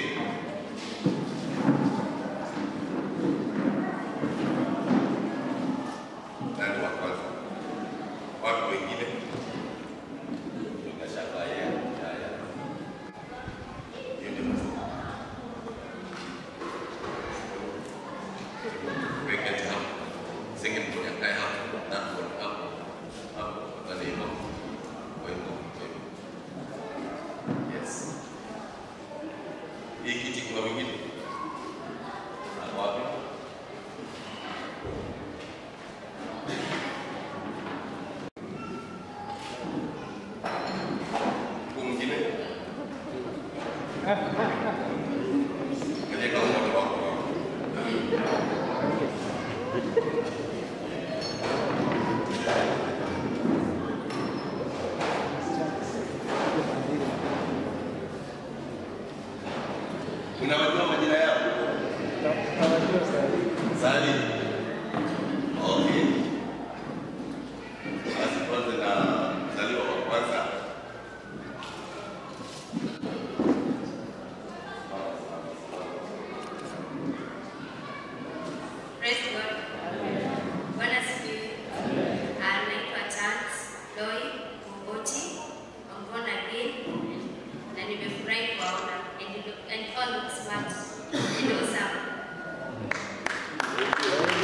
Nani wa kwanza? Watu wengine? Tunashangaa yeye. Haya. Hiyo ndio mtu. Weketi hapo. Senge mmoja kae hapo. Na hapo. Hapo. Ndio hivyo. Wewe. Yes. Hii kiti kuna wengine? Wapi? Mwingine? Katika umoja wako. Unawajua majina yao? Sali. Okay. Basi kwanza na mzaliwa wa kwanza. Praise God. Bwana asifiwe. Anaitwa Chance Loi Mboti. I'm born again. Na nimefurahi kuwaona. And you look- and all look smart. And awesome.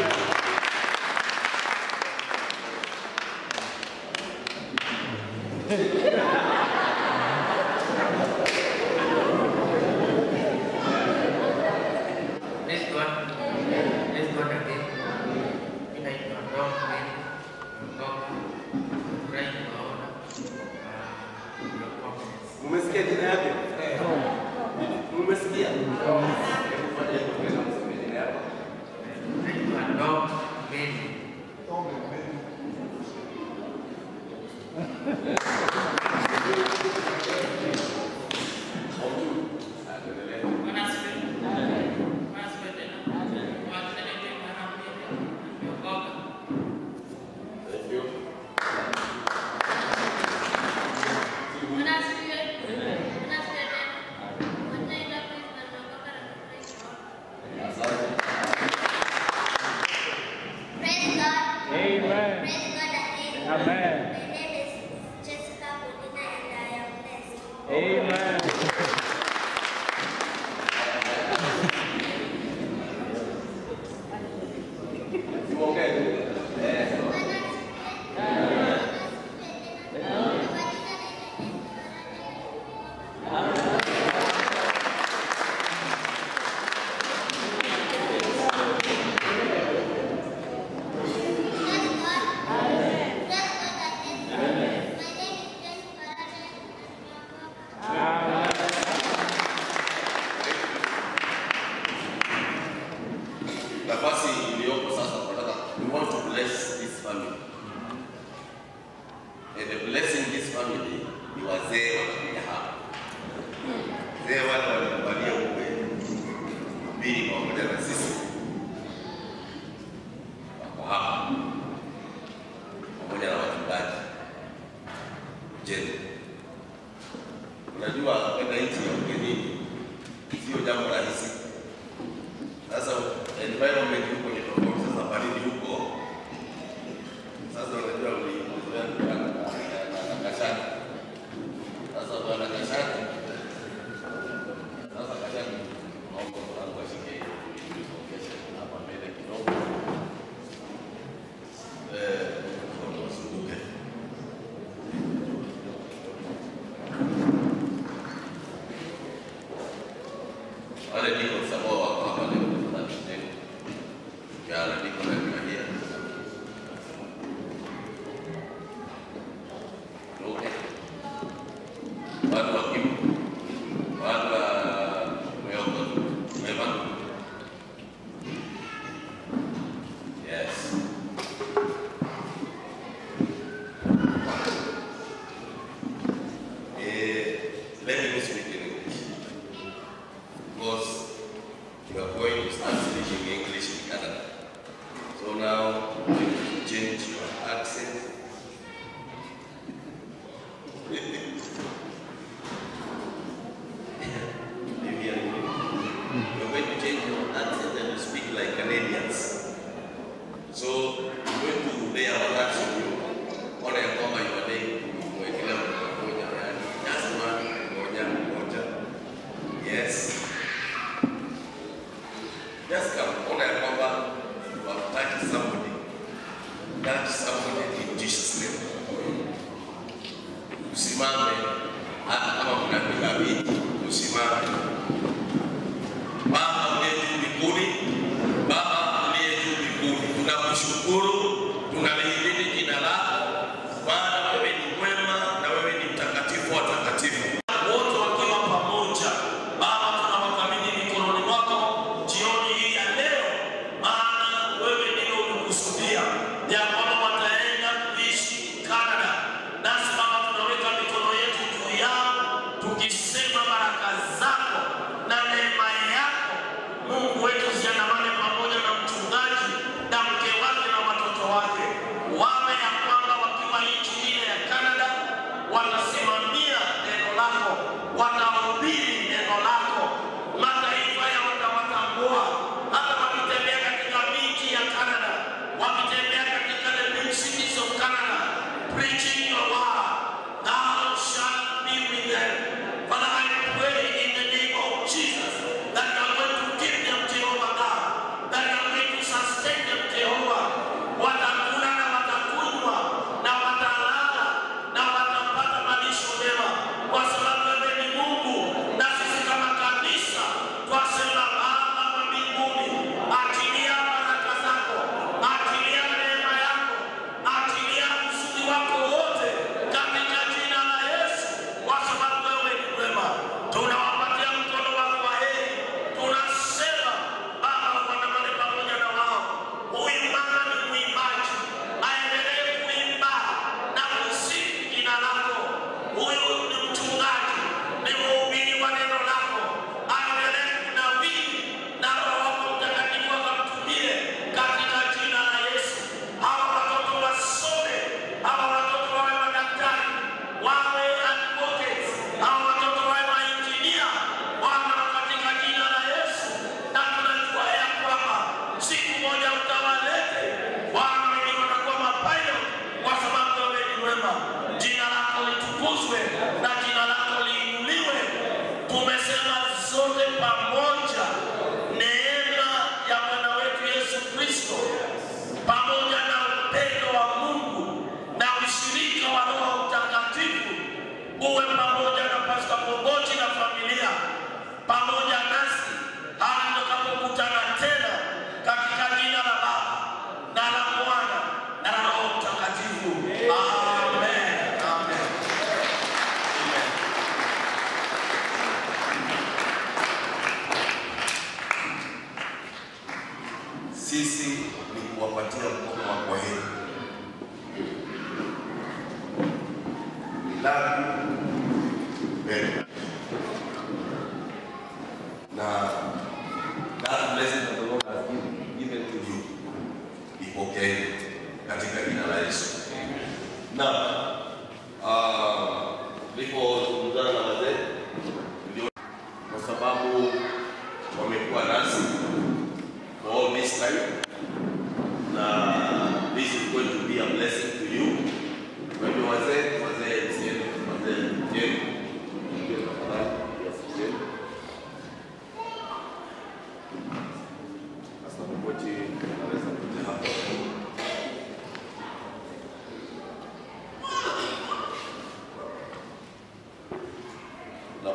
katika nchi ya ugenini sio jambo rahisi. Sasa environment huko ni tofauti, sasa baridi huko. Sasa unajua ulizoea na Kashati. Sasa bwana Kashati, sasa Kashati naomba mwanangu ashike kesho hapa mbele kidogo. Eh, ndio usunguke. Wale niko sababu wako hapa leo kwa sababu ya niko na kimya. Okay. Watu wa kimu. Watu wa mweko. Mwema. Yes. Eh, let me speak in English. Because you are going to start speaking English in Canada. So now you need to change your accent. You're going to change your accent and you speak like Canadians. So you're going to lay our hands on you. Ona ya kwamba you are laying mwekela mmoja yani lazima moja moja. Yes. Just come. Ona ya kwamba you have touched somebody. Touch somebody in Jesus' name. Usimame hata kama unapiga biti, usimame. Baba uliye juu mbinguni, Baba uliye juu mbinguni, tunakushukuru, tunalihimidi jina lako. Bwana wewe ni mwema na wewe ni mtakatifu wa takatifu. Wote wakiwa pamoja, Baba tunawakabidhi mikononi mwako jioni hii ya leo, maana wewe ndio ulikusudia ya kwamba wataenda kuishi Canada. Nasi Baba tunaweka mikono yetu juu yao, tukisema baraka zako na neema yako Mungu wetu ziandamane pamoja na mchungaji na mke wake na watoto wake. Wawe ya kwamba wakiwa nchi ile ya Canada watasimamia neno lako, watahubiri neno lako, mataifa ya watawatambua, hata wakitembea katika miji ya Canada, wakitembea katika the big cities of Canada, preaching your word, thou shalt be with them. Father, I pray in the name of Jesus that you are going to give them, Jehovah God, that you are going to sustain them, Jehovah. Watakula na watakunywa na watalala na watapata malisho mema, kwa sababu wewe ni Mungu na sisi kama kanisa twasema Baba wa mbinguni, achilia baraka zako, achilia neema yako, achilia uzuri wako wote katika jina la Yesu, kwa sababu wewe ni mwema. Tunawapatia mkono wako wa heri, tunasema Baba uandamane pamoja na wao. Huyu mama ni mwimbaji, aendelee kuimba na kusifu jina lako. Huyu ni mchungaji, ni mhubiri wa neno lako, aendelee kunawiri na Roho wako Mtakatifu akamtumie katika jina la Yesu. Hawa watoto wasome, hawa watoto wawe madaktari, wawe advocates, hawa watoto wawe mainjinia, Bwana katika jina la Yesu. Na tunajua ya kwamba siku moja utawalete Bwana wengine watakuwa mapilot, kwa sababu wewe ni mwema. Jina lako litukuzwe na jina lako liinuliwe. Tumesema zote pamoja, neema ya Bwana wetu Yesu Kristo pamoja na upendo wa Mungu na ushirika wa Roho Mtakatifu uwe pamoja na Pastor Bobochi na familia, pamoja nasi hadi tutakapokutana tena, katika jina la Baba na la Mwana na la Roho Mtakatifu. Amen. Amen. Amen.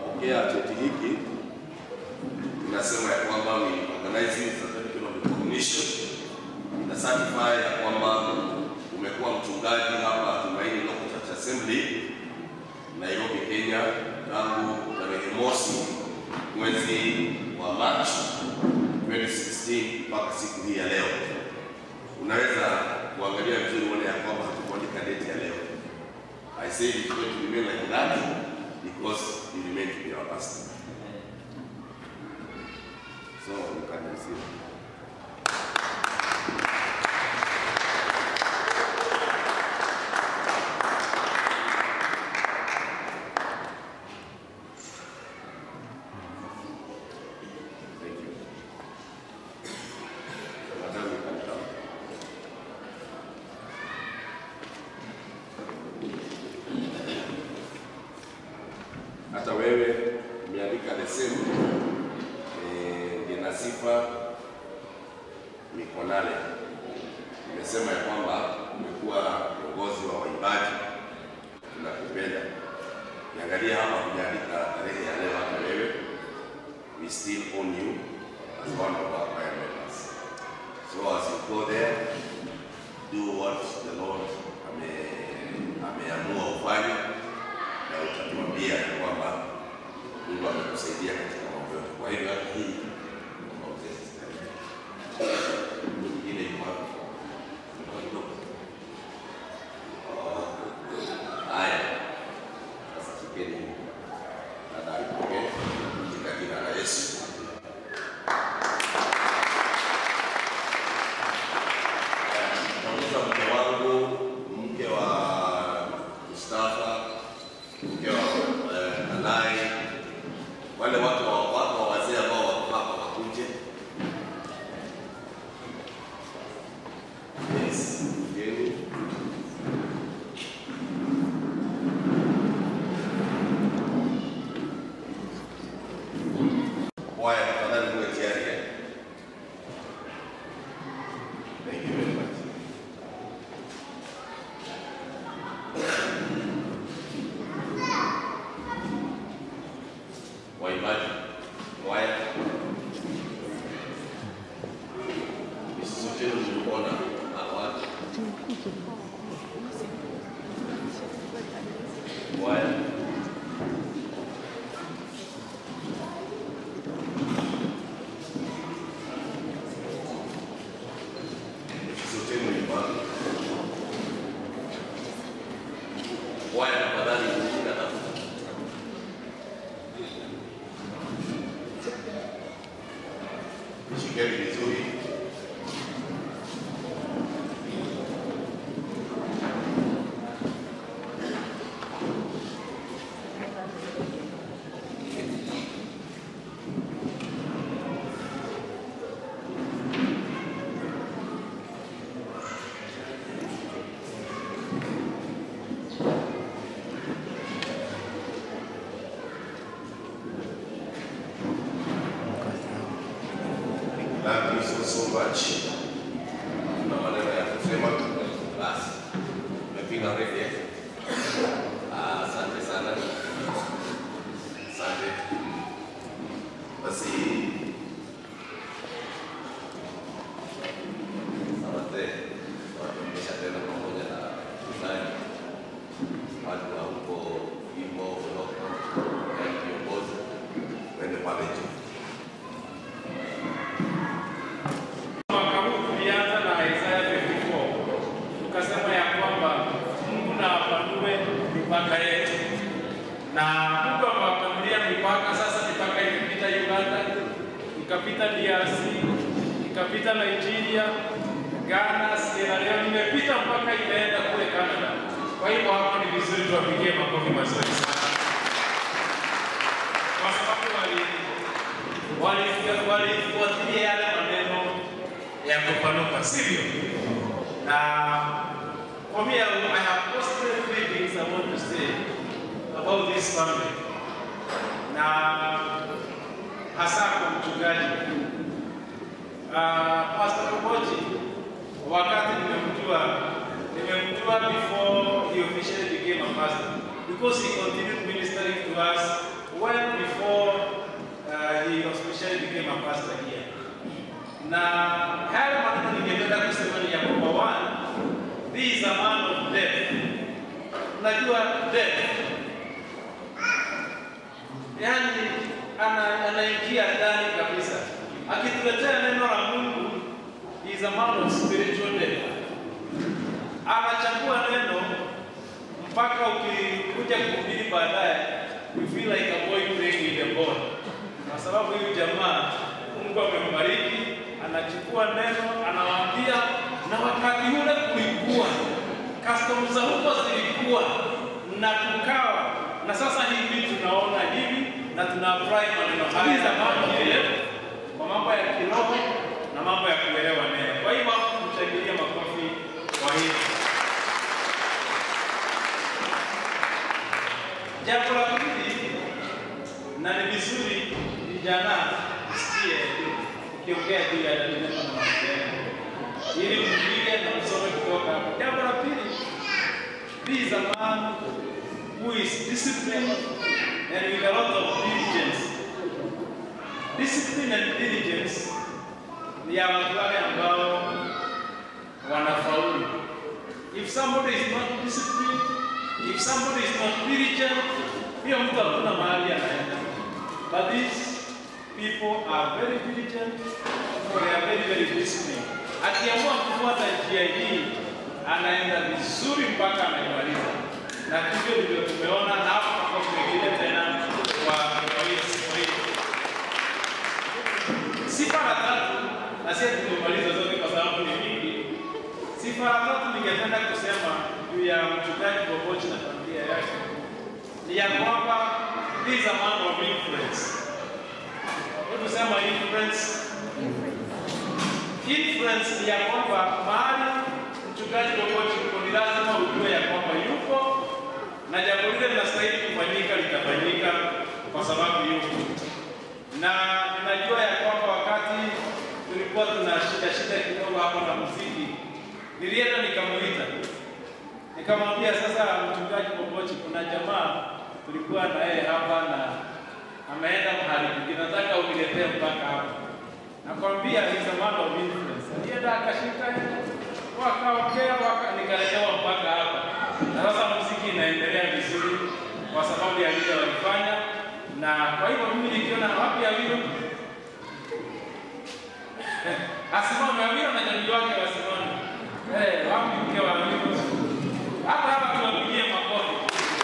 kupokea cheti hiki inasema ya kwamba we organizing certificate of recognition na certify ya kwamba umekuwa mchungaji hapa Tumaini Local Church Assembly Nairobi, Kenya tangu tarehe mosi mwezi wa March twenty sixteen mpaka siku hii ya leo. Unaweza kuangalia vizuri uone ya kwamba hatukuandika date ya leo. I say it's going to remain like that because you remain to be our pastor. So you can receive. Thank you. Madam, you can come. Hata wewe umeandika the same eh, Nasifa Mikonale. Nimesema ya kwamba umekuwa kiongozi wa waimbaji, tunakupenda. Niangalia hapa umeandika tarehe ya leo hata wewe. We still own you as one of our choir members. So as you go there, do what the Lord ame ameamua ufanye, na utatuambia kwamba Mungu amekusaidia katika mambo yote. Kwa hivyo hata hii mwingine yuko wapi? Haya, sasa tukeni dada ipokee katika jina la Yesu. Naomba mke wangu, mke wa Mustafa, mke wa Alai, wale watu wa watu wazee ambao wako hapa wakuje. Yes, yenu. Why tafadhali muwe tayari eh? Thank you very much. Waimbaji, waya. Sote tunaona hapa. Waya. Sote tunaona. Waya tafadhali mshikatafuta. Shikeni vizuri. Love you so, so much. Na maneno ya kusema basi. Umepiga refu eh? Ah, asante sana. Asante. Basi asante. Tunaonyesha tena pamoja na Isaya. Watu wa huko Imo, Loko, na viongozi wende pale juu. Mipaka yetu na Mungu amewapanulia mipaka. Sasa mipaka imepita Uganda, ikapita D R C, ikapita Nigeria, Ghana, Sierra Leone, imepita mpaka inaenda kule Canada. Kwa hivyo hapo ni vizuri tuwapigie makofi mazuri sana, kwa sababu wali wali walifuatilia yale maneno ya kupanuka, sivyo? Na for me, I have positive three things I want to say about this family. Na hasa kwa mchungaji. Uh, Pastor Kobochi, wakati nimemjua, nimemjua before he officially became a pastor, because he continued ministering to us when we Na haya maneno ningependa kusema ni ya kwamba one, this is a man of death. Unajua death, yani anaingia ndani kabisa. Akituletea neno la Mungu, he is a man of spiritual death. Anachagua neno mpaka ukikuja kuhubiri baadaye, you feel like a boy playing with a ball. Kwa sababu huyu jamaa Mungu amembariki, anachukua neno, anawaambia, na wakati ule kulikuwa customs za huko zilikuwa na kukawa, na sasa hivi tunaona hivi na tuna apply maneno haya za mambo ya kwa mambo ya kiroho na mambo ya kuelewa neno. Kwa hivyo mshangilie makofi kwa hili. Jambo la pili, na ni vizuri vijana msikie ukiongea juu ya neno la Mungu ili mjige na msome kutoka hapo. Jambo la pili, this is a man who is disciplined and with a lot of diligence. Discipline and diligence ni ya watu wale ambao wanafaulu. If somebody is not disciplined, if somebody is not diligent, hiyo mtu hakuna mahali anaenda. But these people are very diligent, they are very very disciplined. Akiamua kufuata njia hii, anaenda vizuri mpaka anaimaliza. Na hivyo ndivyo tumeona, na hapo kwa kwingine tena kwa Kristo. Sifa la tatu, na sisi tumemaliza zote kwa sababu ni mingi. Sifa la tatu ningependa kusema juu ya mchungaji Bobochi na familia yake ni ya kwamba this is a man of influence. Hebu sema influence. Influence ni ya kwamba mahali mchungaji Bobochi yuko ni lazima ujue ya kwamba yuko na jambo lile linastahili kufanyika litafanyika kwa sababu yuko. Na ninajua ya kwamba wakati tulikuwa tuna shida shida kidogo hapo na muziki, nilienda nikamuita. Nikamwambia sasa, mchungaji Bobochi, kuna jamaa tulikuwa na yeye hapa na ameenda mahali kwingine, nataka uniletee mpaka hapa. Nakwambia he's a man of influence. Alienda akashika wakaongea waka nikaletewa mpaka hapa. Na sasa muziki inaendelea vizuri kwa sababu ya vile walifanya. Na kwa hivyo mimi nikiona wapi Awilo asimame, Awilo na jamii wake wasimame. Eh, wapi mke wa Awilo? Hapa hapa tuwapigie makofi.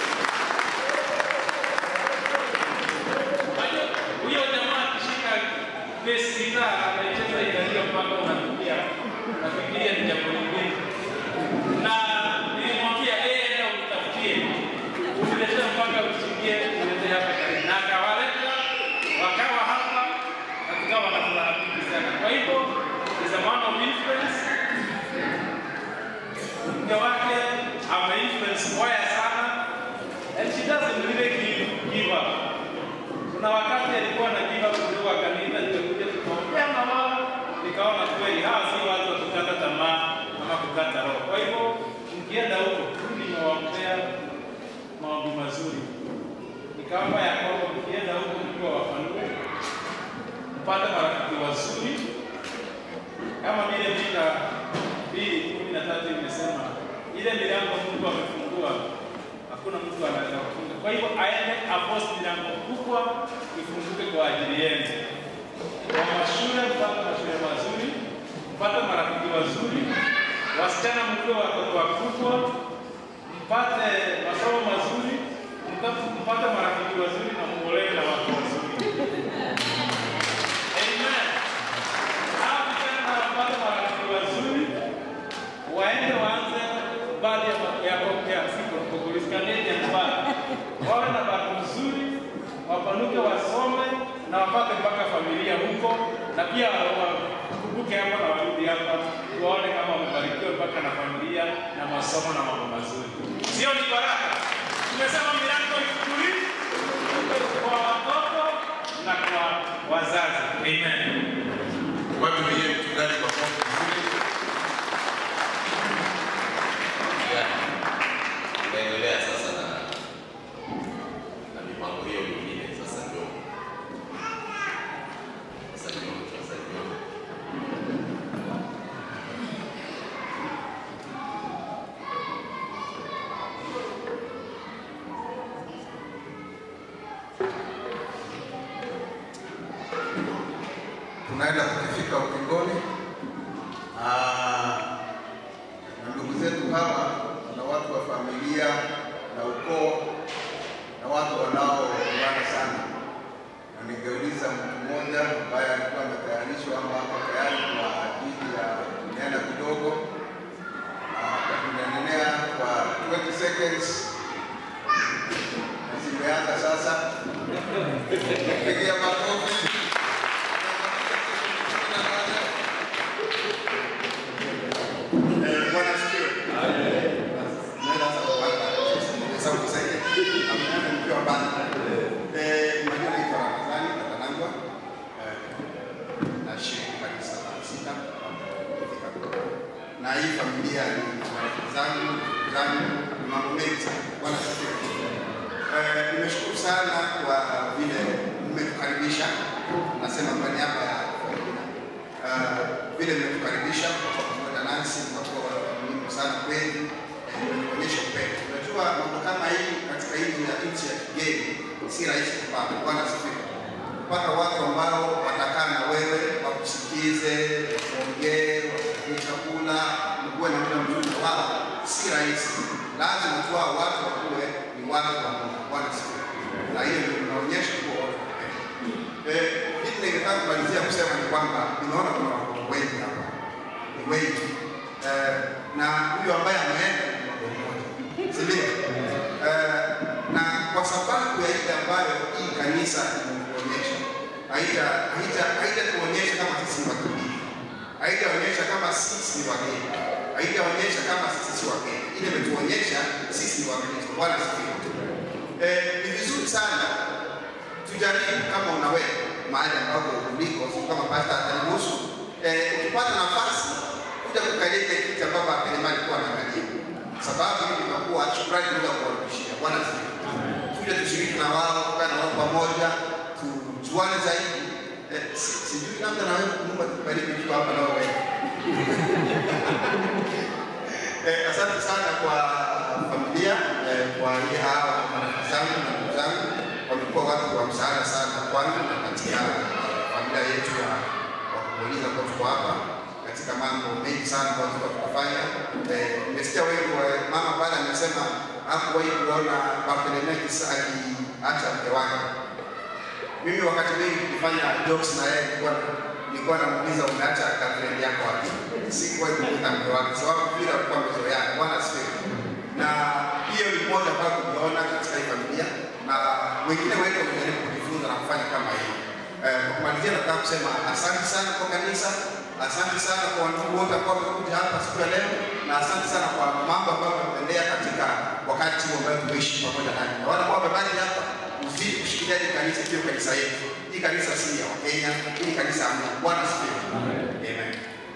Huyo jamaa akishika besi gitaa anaicheza ile mpaka unafikia. Nafikiria ni jambo lingine. Na nilimwambia yeye ndio utafikie. Usilete mpaka usikie ulete hapa karibu. Na akawaleta wakawa hapa na tukawa na furaha nyingi sana. Kwa hivyo is a man of influence. Mke wake ame influence kwaya sana, and she doesn't really give, give up. Kuna wakati alikuwa na give up kidogo, akaniita nikakuja tukaongea na wao, nikaona kweli hawa si watu wa kukata tamaa ama kukata roho. Kwa hivyo mkienda huko nimewaombea maombi mazuri, nikaomba ya kwamba mkienda huko mkiwa wafanue mpate marafiki wazuri kama vile vita mbili kumi na tatu imesema ile milango Mungu amefungua hakuna mtu anaweza kufunga. Kwa hivyo aende apost milango kubwa ifunguke kwa ajili yenu. Kwa mashule mpate mashule mazuri, mpate marafiki wazuri, wasichana mkiwa watoto wakubwa, mpate masomo mazuri, mpate marafiki wazuri na muolewe na watu wazuri. Amen. Hawa vijana wapate marafiki wazuri, waende waanze baadhi ya ya siku kukulisikania mbali. Wawe na bahati nzuri, wapanuke wasome na wapate mpaka familia huko, na pia wakumbuke hapa na warudi hapa tuone kama wamebarikiwa mpaka na familia na masomo na mambo mazuri. Sio ni baraka? Tumesema milango ifunguliwe kwa watoto na kwa wazazi. Amen. Watu wenye mchungaji kwa kwa vizuri. Tunaendelea sasa na na mipango hiyo mingine. Sasa ndio sasa ndio sasa ndio tunaenda kufika ukingoni. Ah, na ndugu zetu hawa na watu wa familia na ukoo na watu wanaoungana sana, na ningeuliza mtu mmoja ambaye alikuwa ametayarishwa ama hapo tayari kwa ajili ya kunena kidogo, akunenea kwa twenty seconds. Zimeanza sasa. Pigia makofi. Eh, Bwana asifiwe. Amen. Nenda sasa kwa sasa kusaidia. Ameanza mkiwa bana. Eh, majina ni Ramadhani Katanangwa. Eh, na shirika kanisa la sita. Na hii familia ni zangu, zangu mambo mengi sana. Bwana asifiwe. Eh, nimeshukuru sana kwa vile mmetukaribisha. Nasema kwa niaba ya uh, vile mmetukaribisha pamoja nasi, mtakuwa watu muhimu sana kweli, mmeonyesha upendo. Unajua mambo kama hii katika hii ya nchi ya kigeni si rahisi kupata. Bwana asifiwe. Kupata watu ambao watakaa na wewe, wakusikize, waongee, wakupe chakula, mkuwe na muda mzuri wao, si rahisi. Lazima tu hao watu wakuwe ni watu wa Mungu. Bwana asifiwe. Na hiyo ndio inaonyesha kwa watu. Eh, kitu ningetaka kumalizia kusema ni kwamba nimeona kuna watu wengi hapa. Ni wengi. Eh, na huyo ambaye ameenda ni mmoja mmoja. Si ndio? Eh, na kwa sababu ya ile ambayo hii kanisa imeonyesha, haita haita haita tuonyesha kama sisi ni watumishi. Haitaonyesha kama sisi ni wageni. Haitaonyesha kama sisi si wageni. Ile imetuonyesha sisi ni Wakristo. Bwana asifiwe. Eh, ni vizuri sana tujaribu kama unaweza mahali ambapo uliko, kama pasta ataniruhusu, eh, ukipata nafasi kuja kukalia ile kiti ambapo apelemani kwa anaangalia, sababu hili linakuwa shukrani bila kuwarudishia. Bwana asifiwe. Tuje tushiriki na wao, tukae na wao pamoja, tujuane zaidi. Eh, sijui labda na wewe Mungu akubariki tu hapa na wewe. Eh, asante sana kwa familia, eh, kwa hii hawa marafiki zangu na ndugu zangu, wamekuwa watu wa msaada sana kwangu na katika familia yetu ya wakuuliza kwa tuko hapa katika mambo mengi sana kwa tuko tunafanya. Eh, nimesikia wengi wa mama pale amesema hakuwahi kuona Barthelemy akiacha mke wake. Mimi wakati mwingi nikifanya jokes na yeye nilikuwa nilikuwa namuuliza unaacha girlfriend yako wapi? Sikuwahi kumuuliza mke wake sababu vile alikuwa amezoea. Bwana asifiwe. Na hiyo ni moja ambayo tumeona katika hii familia na wengine wetu wamejaribu kujifunza na kufanya kama hiyo. Eh, kwa kumalizia nataka kusema asante sana kwa kanisa, asante sana kwa ndugu wote ambao wamekuja hapa siku ya leo, na asante sana kwa mambo ambayo yametendea katika wakati huu ambao tumeishi pamoja nanyi. Na wale ambao wamebaki hapa, mzidi kushikilia hili kanisa, sio kanisa yetu. Hii kanisa si ya Wakenya, hii kanisa ya Mungu. Bwana asifiwe. Amen. Amen.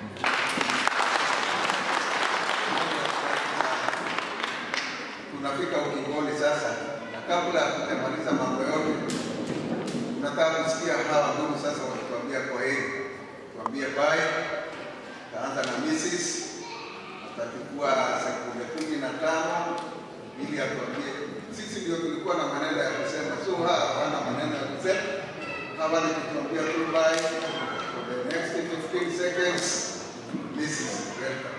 Tunafika ukingoni sasa, na kabla hujamaliza mambo yote, nataka kusikia hawa ndugu sasa wakituambia kwa heri. Tuambie bye. Taanza na Missus Atachukua sekunde kumi na tano ili atuambie. Sisi ndio tulikuwa na maneno ya kusema, so hawa wana maneno ya kusema. Hawa ni kutuambia tu bye for the next fifteen seconds. Missus welcome.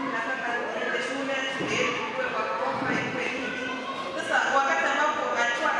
Sasa wakati ambapo alikuwa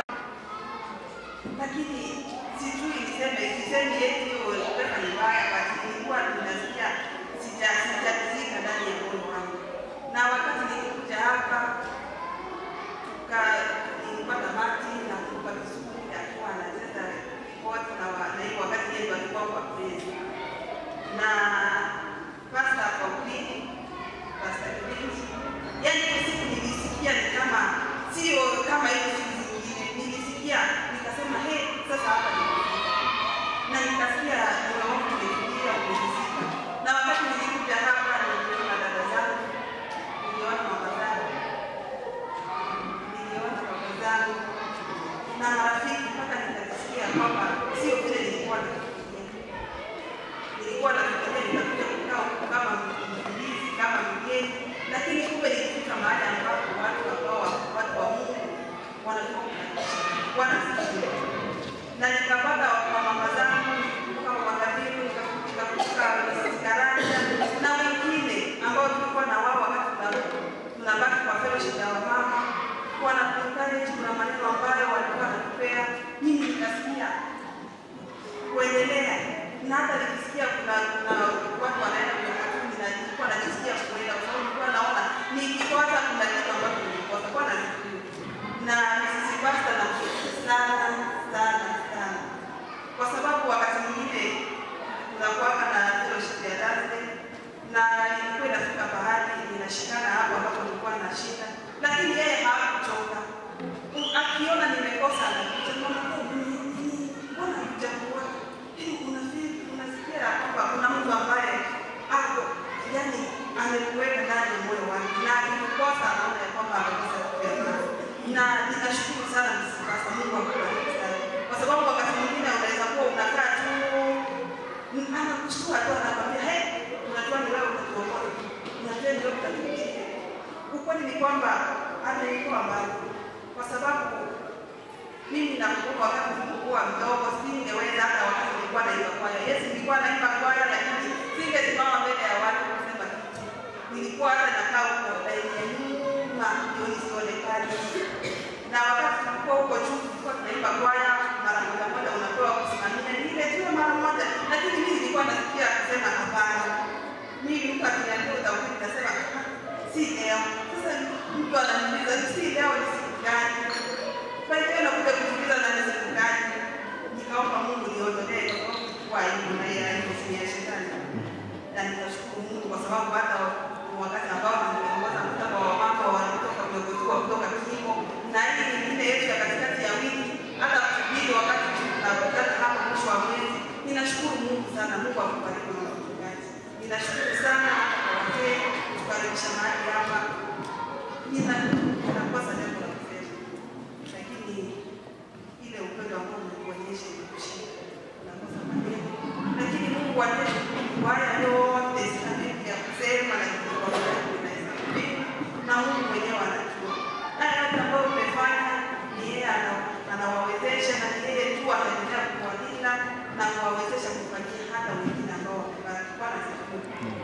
na ilikuwa inafika bahari inashikana hapo ambapo nilikuwa na shida, lakini yeye hakuchoka. Akiona nimekosa anakuja, mbona hujakuwa hivi, unasikia kwamba kuna mtu ambaye ako yani amekuweka ndani ya moyo wake, na akikosa anaona ya kwamba amekosa kupenda. Na ninashukuru sana msipasa, Mungu akubariki sana, kwa sababu wakati mwingine unaweza kuwa unakaa tu anakushukuru tu, anakwambia hey, unajua ni wewe utatuokoa, unajua ndio utatutia. Ukweli ni kwamba anaitoa mbali, kwa sababu mimi nakumbuka wakati nilikuwa mdogo, singeweza hata wakati nilikuwa naimba kwaya. Yes, nilikuwa naimba kwaya, lakini singesimama mbele ya watu kusema kitu. Nilikuwa hata nakaa huko ndani nyuma ndio nisionekane. Na wakati tulikuwa huko juu tulikuwa tunaimba kwaya, mara moja moja unapewa kusimamia ile tu mara moja, lakini mimi nilikuwa nasikia kusema hapana. Mimi mtu akiniambia utakuwa nasema si leo. Sasa mtu ananiuliza si leo ni siku gani? Baada ya kuja kuuliza na siku gani, nikaomba Mungu niondolee kwa aibu na yeye aibu ya shetani. Na nikashukuru Mungu kwa sababu hata wakati ambao niliongoza mkutano wa mama walitoka viongozi wa kutoka Kimo na hii nyingine yetu ya katikati ya wiki, hata vile wakati tunakutana hapa mwisho wa mwezi, ninashukuru Mungu sana. Mungu akubariki na mchungaji. Ninashukuru sana kwa wazee kukaribisha mahali hapa. Nina nakosa jambo la kusema, lakini ile upendo ambao mnaonyesha ni kushika. Nakosa maneno, lakini Mungu atende kwa haya yote sina mengi ya kusema, lakini kwa sababu ninaweza kupenda na Mungu mwenyewe anajua. Haya yote ambayo umefanya ni yeye anawawezesha, na ni yeye tu ataendelea kuwalinda na kuwawezesha kupatia hata wengine ambao wamebaki. Bwana asifiwe.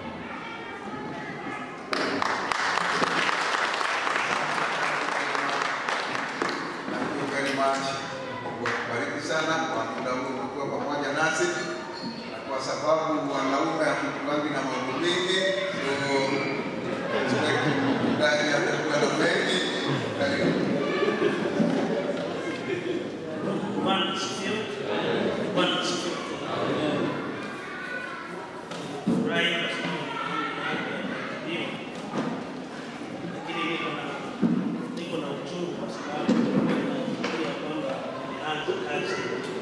Mungu akubariki sana kwa muda huu umekuwa pamoja nasi, na kwa sababu wanaume hatukulangi na mambo mengi, so ndani ya kuna mengi karibu. Bwana asifiwe. Bwana asifiwe. Furahi kwa sababu ndio, lakini niko na niko na uchungu kwa sababu kazi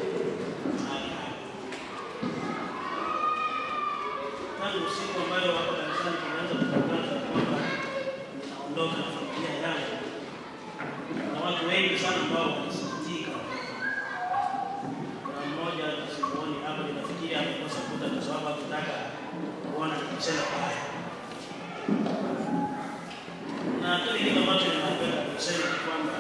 tangu siku ambayo wako kanisani tunaanza kutangaza kwamba ninaondoka na familia yangu, na watu wengi sana ambao wanasikitika. Kuna mmoja simuoni hapa, ninafikiria amekosa kuta kwa sababu hakutaka kuona nikisema haya. Na kile kitu ambacho ninapenda kusema kwamba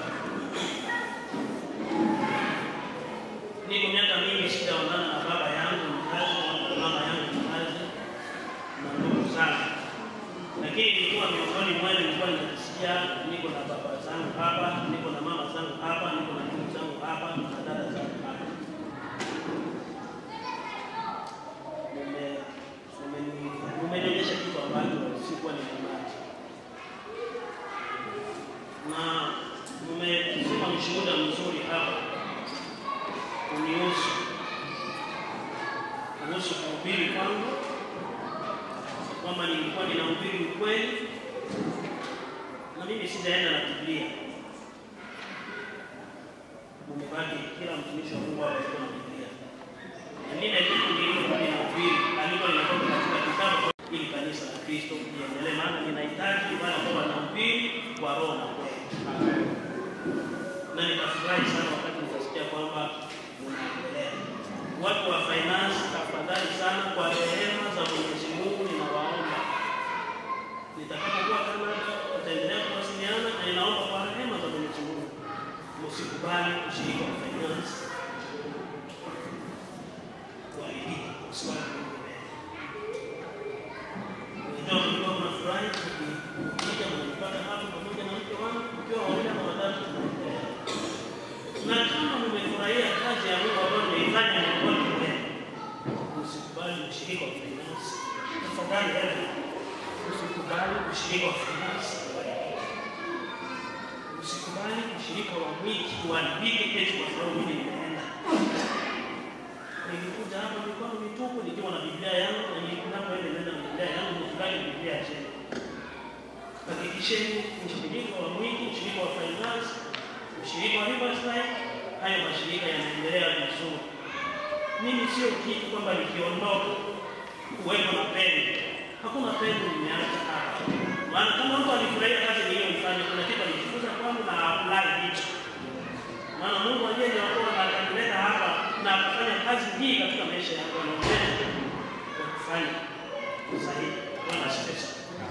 niko miaka mingi sijaonana na baba yangu mzazi na mama yangu mzazi na ndugu zangu, lakini nilikuwa miongoni mwenu, nilikuwa ninasikia niko na baba zangu hapa, niko na mama zangu hapa, niko na ndugu zangu hapa na dada zangu hapa. Mmenionyesha kitu ambacho sikuwa nimemaanisha, na mmesema mshuhuda mzuri hapa kunihusu kuhusu kuhubiri kwangu, kwamba nilikuwa ninahubiri ukweli, na mimi sijaenda na Biblia. Umebaki kila mtumishi wa Mungu awe na Biblia, na mimi kitu nilikuwa ninahubiri alikuwa ninatoka katika kitabu ili kanisa la Kristo liendelee, maana ninahitaji wale ambao wanahubiri kwa roho na kweli. Na nitafurahi sana wakati nitasikia kwamba unaendelea. Watu wa finance, tafadhali sana, kwa rehema za Mwenyezi Mungu ninawaomba, nitakapokuwa Canada tutaendelea kuwasiliana, na ninaomba kwa rehema za Mwenyezi Mungu msikubali ushirika wa finance kuharibika, usikubali. Ndio ndio tunafurahi tukija mnapata hapo pamoja na mke wangu, mkiwa wawili na watatu. Na kama mmefurahia kazi ya Mungu ambayo nimeifanya na kwa kweli, usikubali ushirika wa finance. Tafadhali wewe usikubali ushirika wa finance. Usikubali ushirika wa wiki uharibike eti kwa sababu mimi nimeenda. Nilikuja hapa mikono mitupu nikiwa na Biblia yangu na ninapoenda nenda na Biblia yangu mfukani Biblia ya chini. Hakikisheni ushirika wa mwiki, ushirika wa finance, ushirika wa Riverside, hayo mashirika yanaendelea vizuri. Mimi sio kitu kwamba nikiondoka kuwepo na peni. Hakuna peni nimeacha hapa. Maana kama mtu alifurahia kazi niliyofanya, kuna kitu alijifunza kwangu na apply hicho. Maana Mungu aliyeniokoa na akanileta hapa na akafanya kazi hii katika maisha yangu na uwezo wa kufanya sahihi. Bwana asifiwe.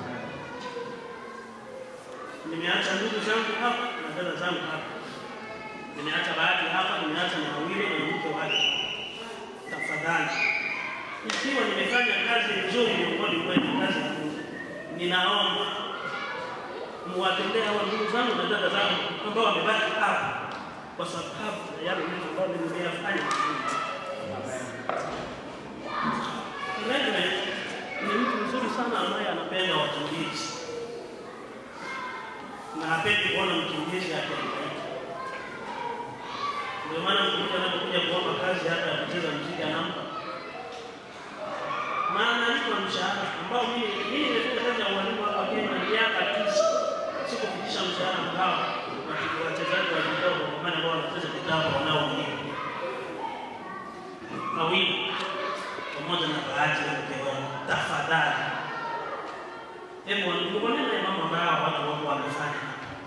Nimeacha ndugu zangu hapa na dada zangu hapa. Nimeacha baadhi hapa, nimeacha na wawili na mke wake. Tafadhali, ikiwa nimefanya kazi nzuri miongoni mwenu, kazi ya Mungu, ninaomba muwatendee hawa ndugu zangu na dada zangu ambao wamebaki hapa kwa sababu ya yale mambo ambayo nimeyafanya. Mwenyewe ni mtu mzuri sana ambaye anapenda wakimbizi na hapendi kuona mkimbizi akihangaika. Ndio maana mtu anapokuja kuomba kazi hata ya kucheza muziki anampa. Maana niko mshahara ambao mimi mimi nimefanya kazi ya ualimu hapa Kenya miaka tisa. Sikufikisha mshahara mkao na wachezaji wa vidogo kwa maana wao wanacheza kitabu wanao wenyewe. Mawili pamoja na bahati ya kupewa tafadhali. Hebu nione na mambo ambayo watu wao wamefanya.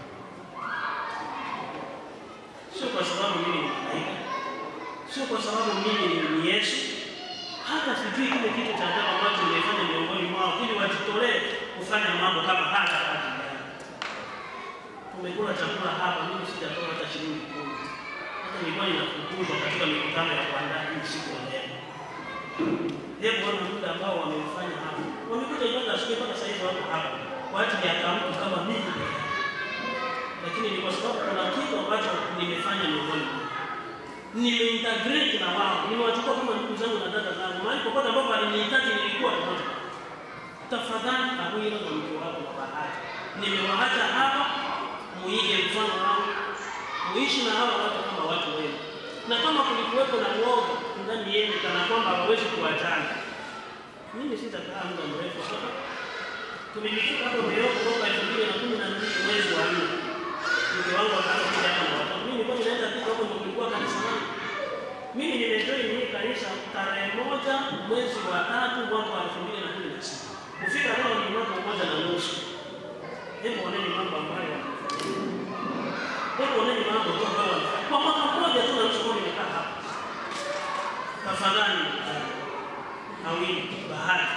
Sio kwa sababu mimi ni malaika. Sio kwa sababu mimi ni Yesu. Hata sijui kile kitu cha ajabu ambacho nimefanya miongoni mwao ili wajitolee kufanya mambo kama haya kazi yao. Tumekula chakula hapa, mimi sijatoa hata shilingi kumi. Hata nilikuwa ninafukuzwa katika mikutano ya kuandaa hii siku ya leo. Hebu wana muda ambao wamefanya hapa. Wamekuja ibada asubuhi mpaka sasa hivi wako hapa kwa ajili ya mtu kama mimi. Lakini ni kwa sababu kuna kitu ambacho nimefanya miongoni mwao. Nimeintegrate na wao, nimewachukua kama ndugu zangu na dada zangu. Mahali popote ambapo alinihitaji nilikuwa pamoja. Tafadhali Awilo na mke wako wa bahati. Nimewaacha hapa, muige mfano wao. Muishi na hawa watu kama watu wenu. Na kama kulikuwepo na uoga ndani yenu kana kwamba hawawezi kuachana, mimi sitakaa muda mrefu sana. Tumefika hapo leo kutoka elfu mbili na kumi na mbili mwezi wa nne. Mke wangu akaanza kuja hapa na watoto. Mimi nilikuwa ninaenda tu hapo ndio kulikuwa kanisa langu. Mimi nimejoin hii kanisa tarehe moja mwezi wa tatu mwaka wa elfu mbili na kumi na sita. Kufika leo ni mwaka mmoja na nusu. Hebu oneni mambo ambayo wanafanya. Hebu oneni mambo tu ambayo wanafanya. Kwa mwaka mmoja tu na nusu nimekaa hapa. Tafadhali Awilo, bahati.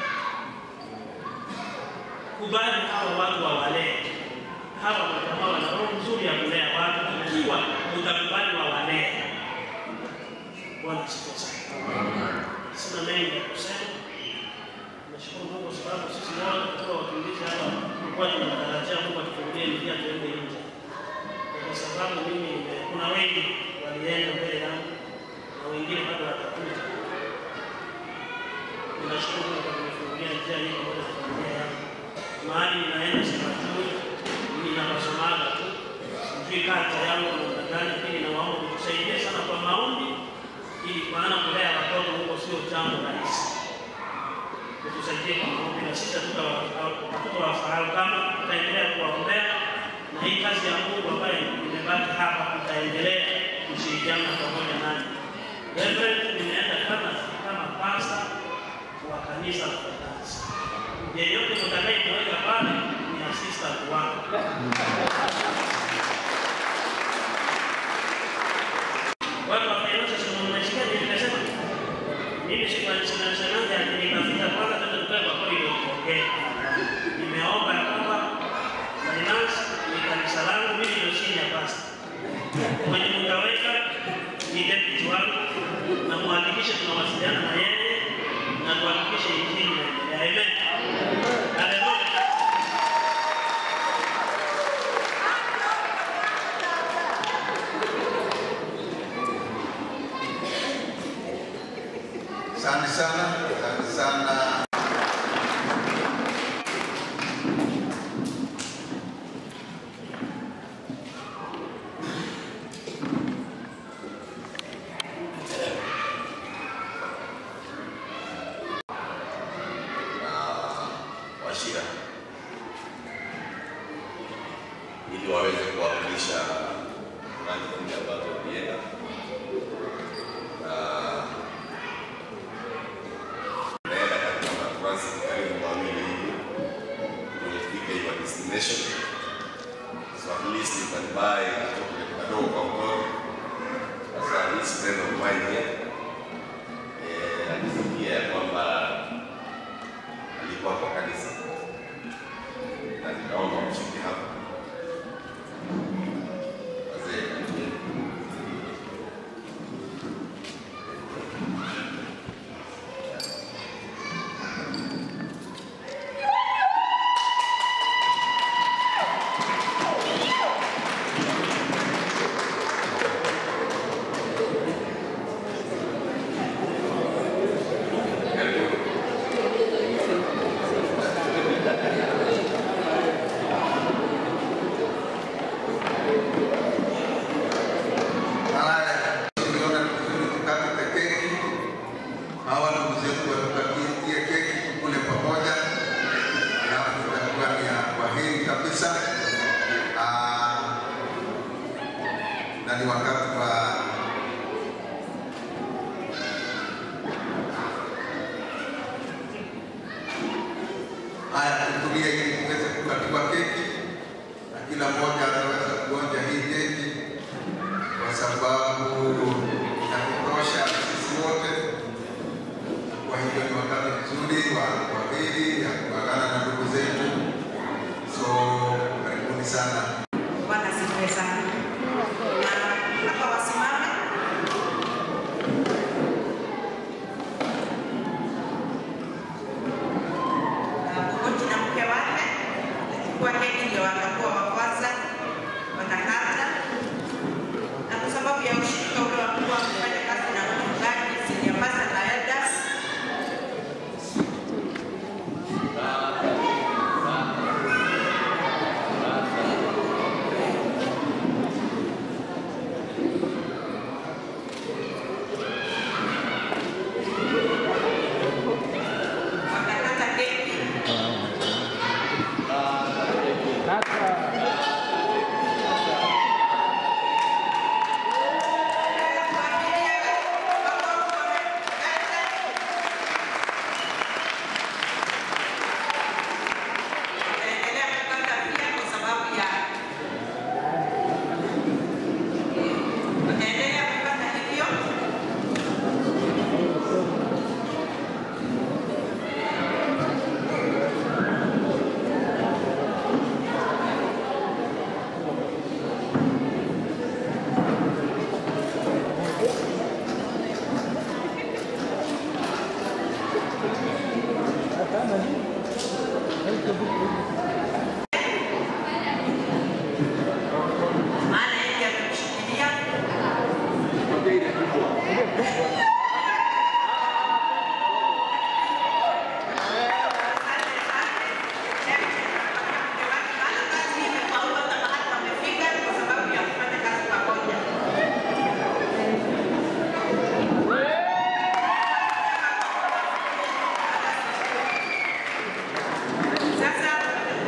Kubali hawa watu wawalee. Hawa watakuwa wana roho nzuri ya kulea watu ikiwa utakubali wawalee. Bwana asifiwe sana. Sina mengi ya kusema. Nashukuru Mungu kwa sababu sisi wote kutoka wakimbizi hapa tulikuwa tunatarajia Mungu atufungulie njia tuende nje. Kwa sababu mimi kuna wengi walienda mbele yangu na wengine bado watakuja. Ninashukuru Mungu kwa kunifungulia njia hii pamoja na familia yangu. Mahali ninaenda sipajui, ninapasomaga tu. Sijui kata yangu namna gani, lakini nawaomba kutusaidia sana kwa maombi ili maana kulea watoto huko sio jambo rahisi. Kutusaidie kwa maombi na sisi hatutawafahamu kama tutaendelea kuwaombea na hii kazi ya Mungu ambayo imebaki hapa tutaendelea kushirikiana pamoja nanyi. Reverend nimeenda kama kama pastor wa kanisa la Baptist. Yeyote mtakayeweka pale ni assistant wangu. Watu wa finance sio mnasikia nimesema. Mimi sikuwa sina sananga nikafika kwanza hata tukae kwa kweli kuongea. Nimeomba kwamba finance ni kanisa langu mimi ndio senior pastor. Mwenye mtaweka ni deputy wangu na muhakikishe tunawasiliana na yeye na kuhakikisha injili inaendelea. Amen. Haleluya. Asante sana, asante sana. Mashira ili waweze kuwakilisha rangi nyingi ambazo walienda na naenda katika matrasi karibu mawili hivi kwenye kufika your destination. So at least you can buy a chocolate kadogo kwa mtoto. Sasa this friend of mine here eh, alisikia kwamba alikuwa kwa kanisa na nikaomba mshike hapa. Sasa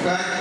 mchungaji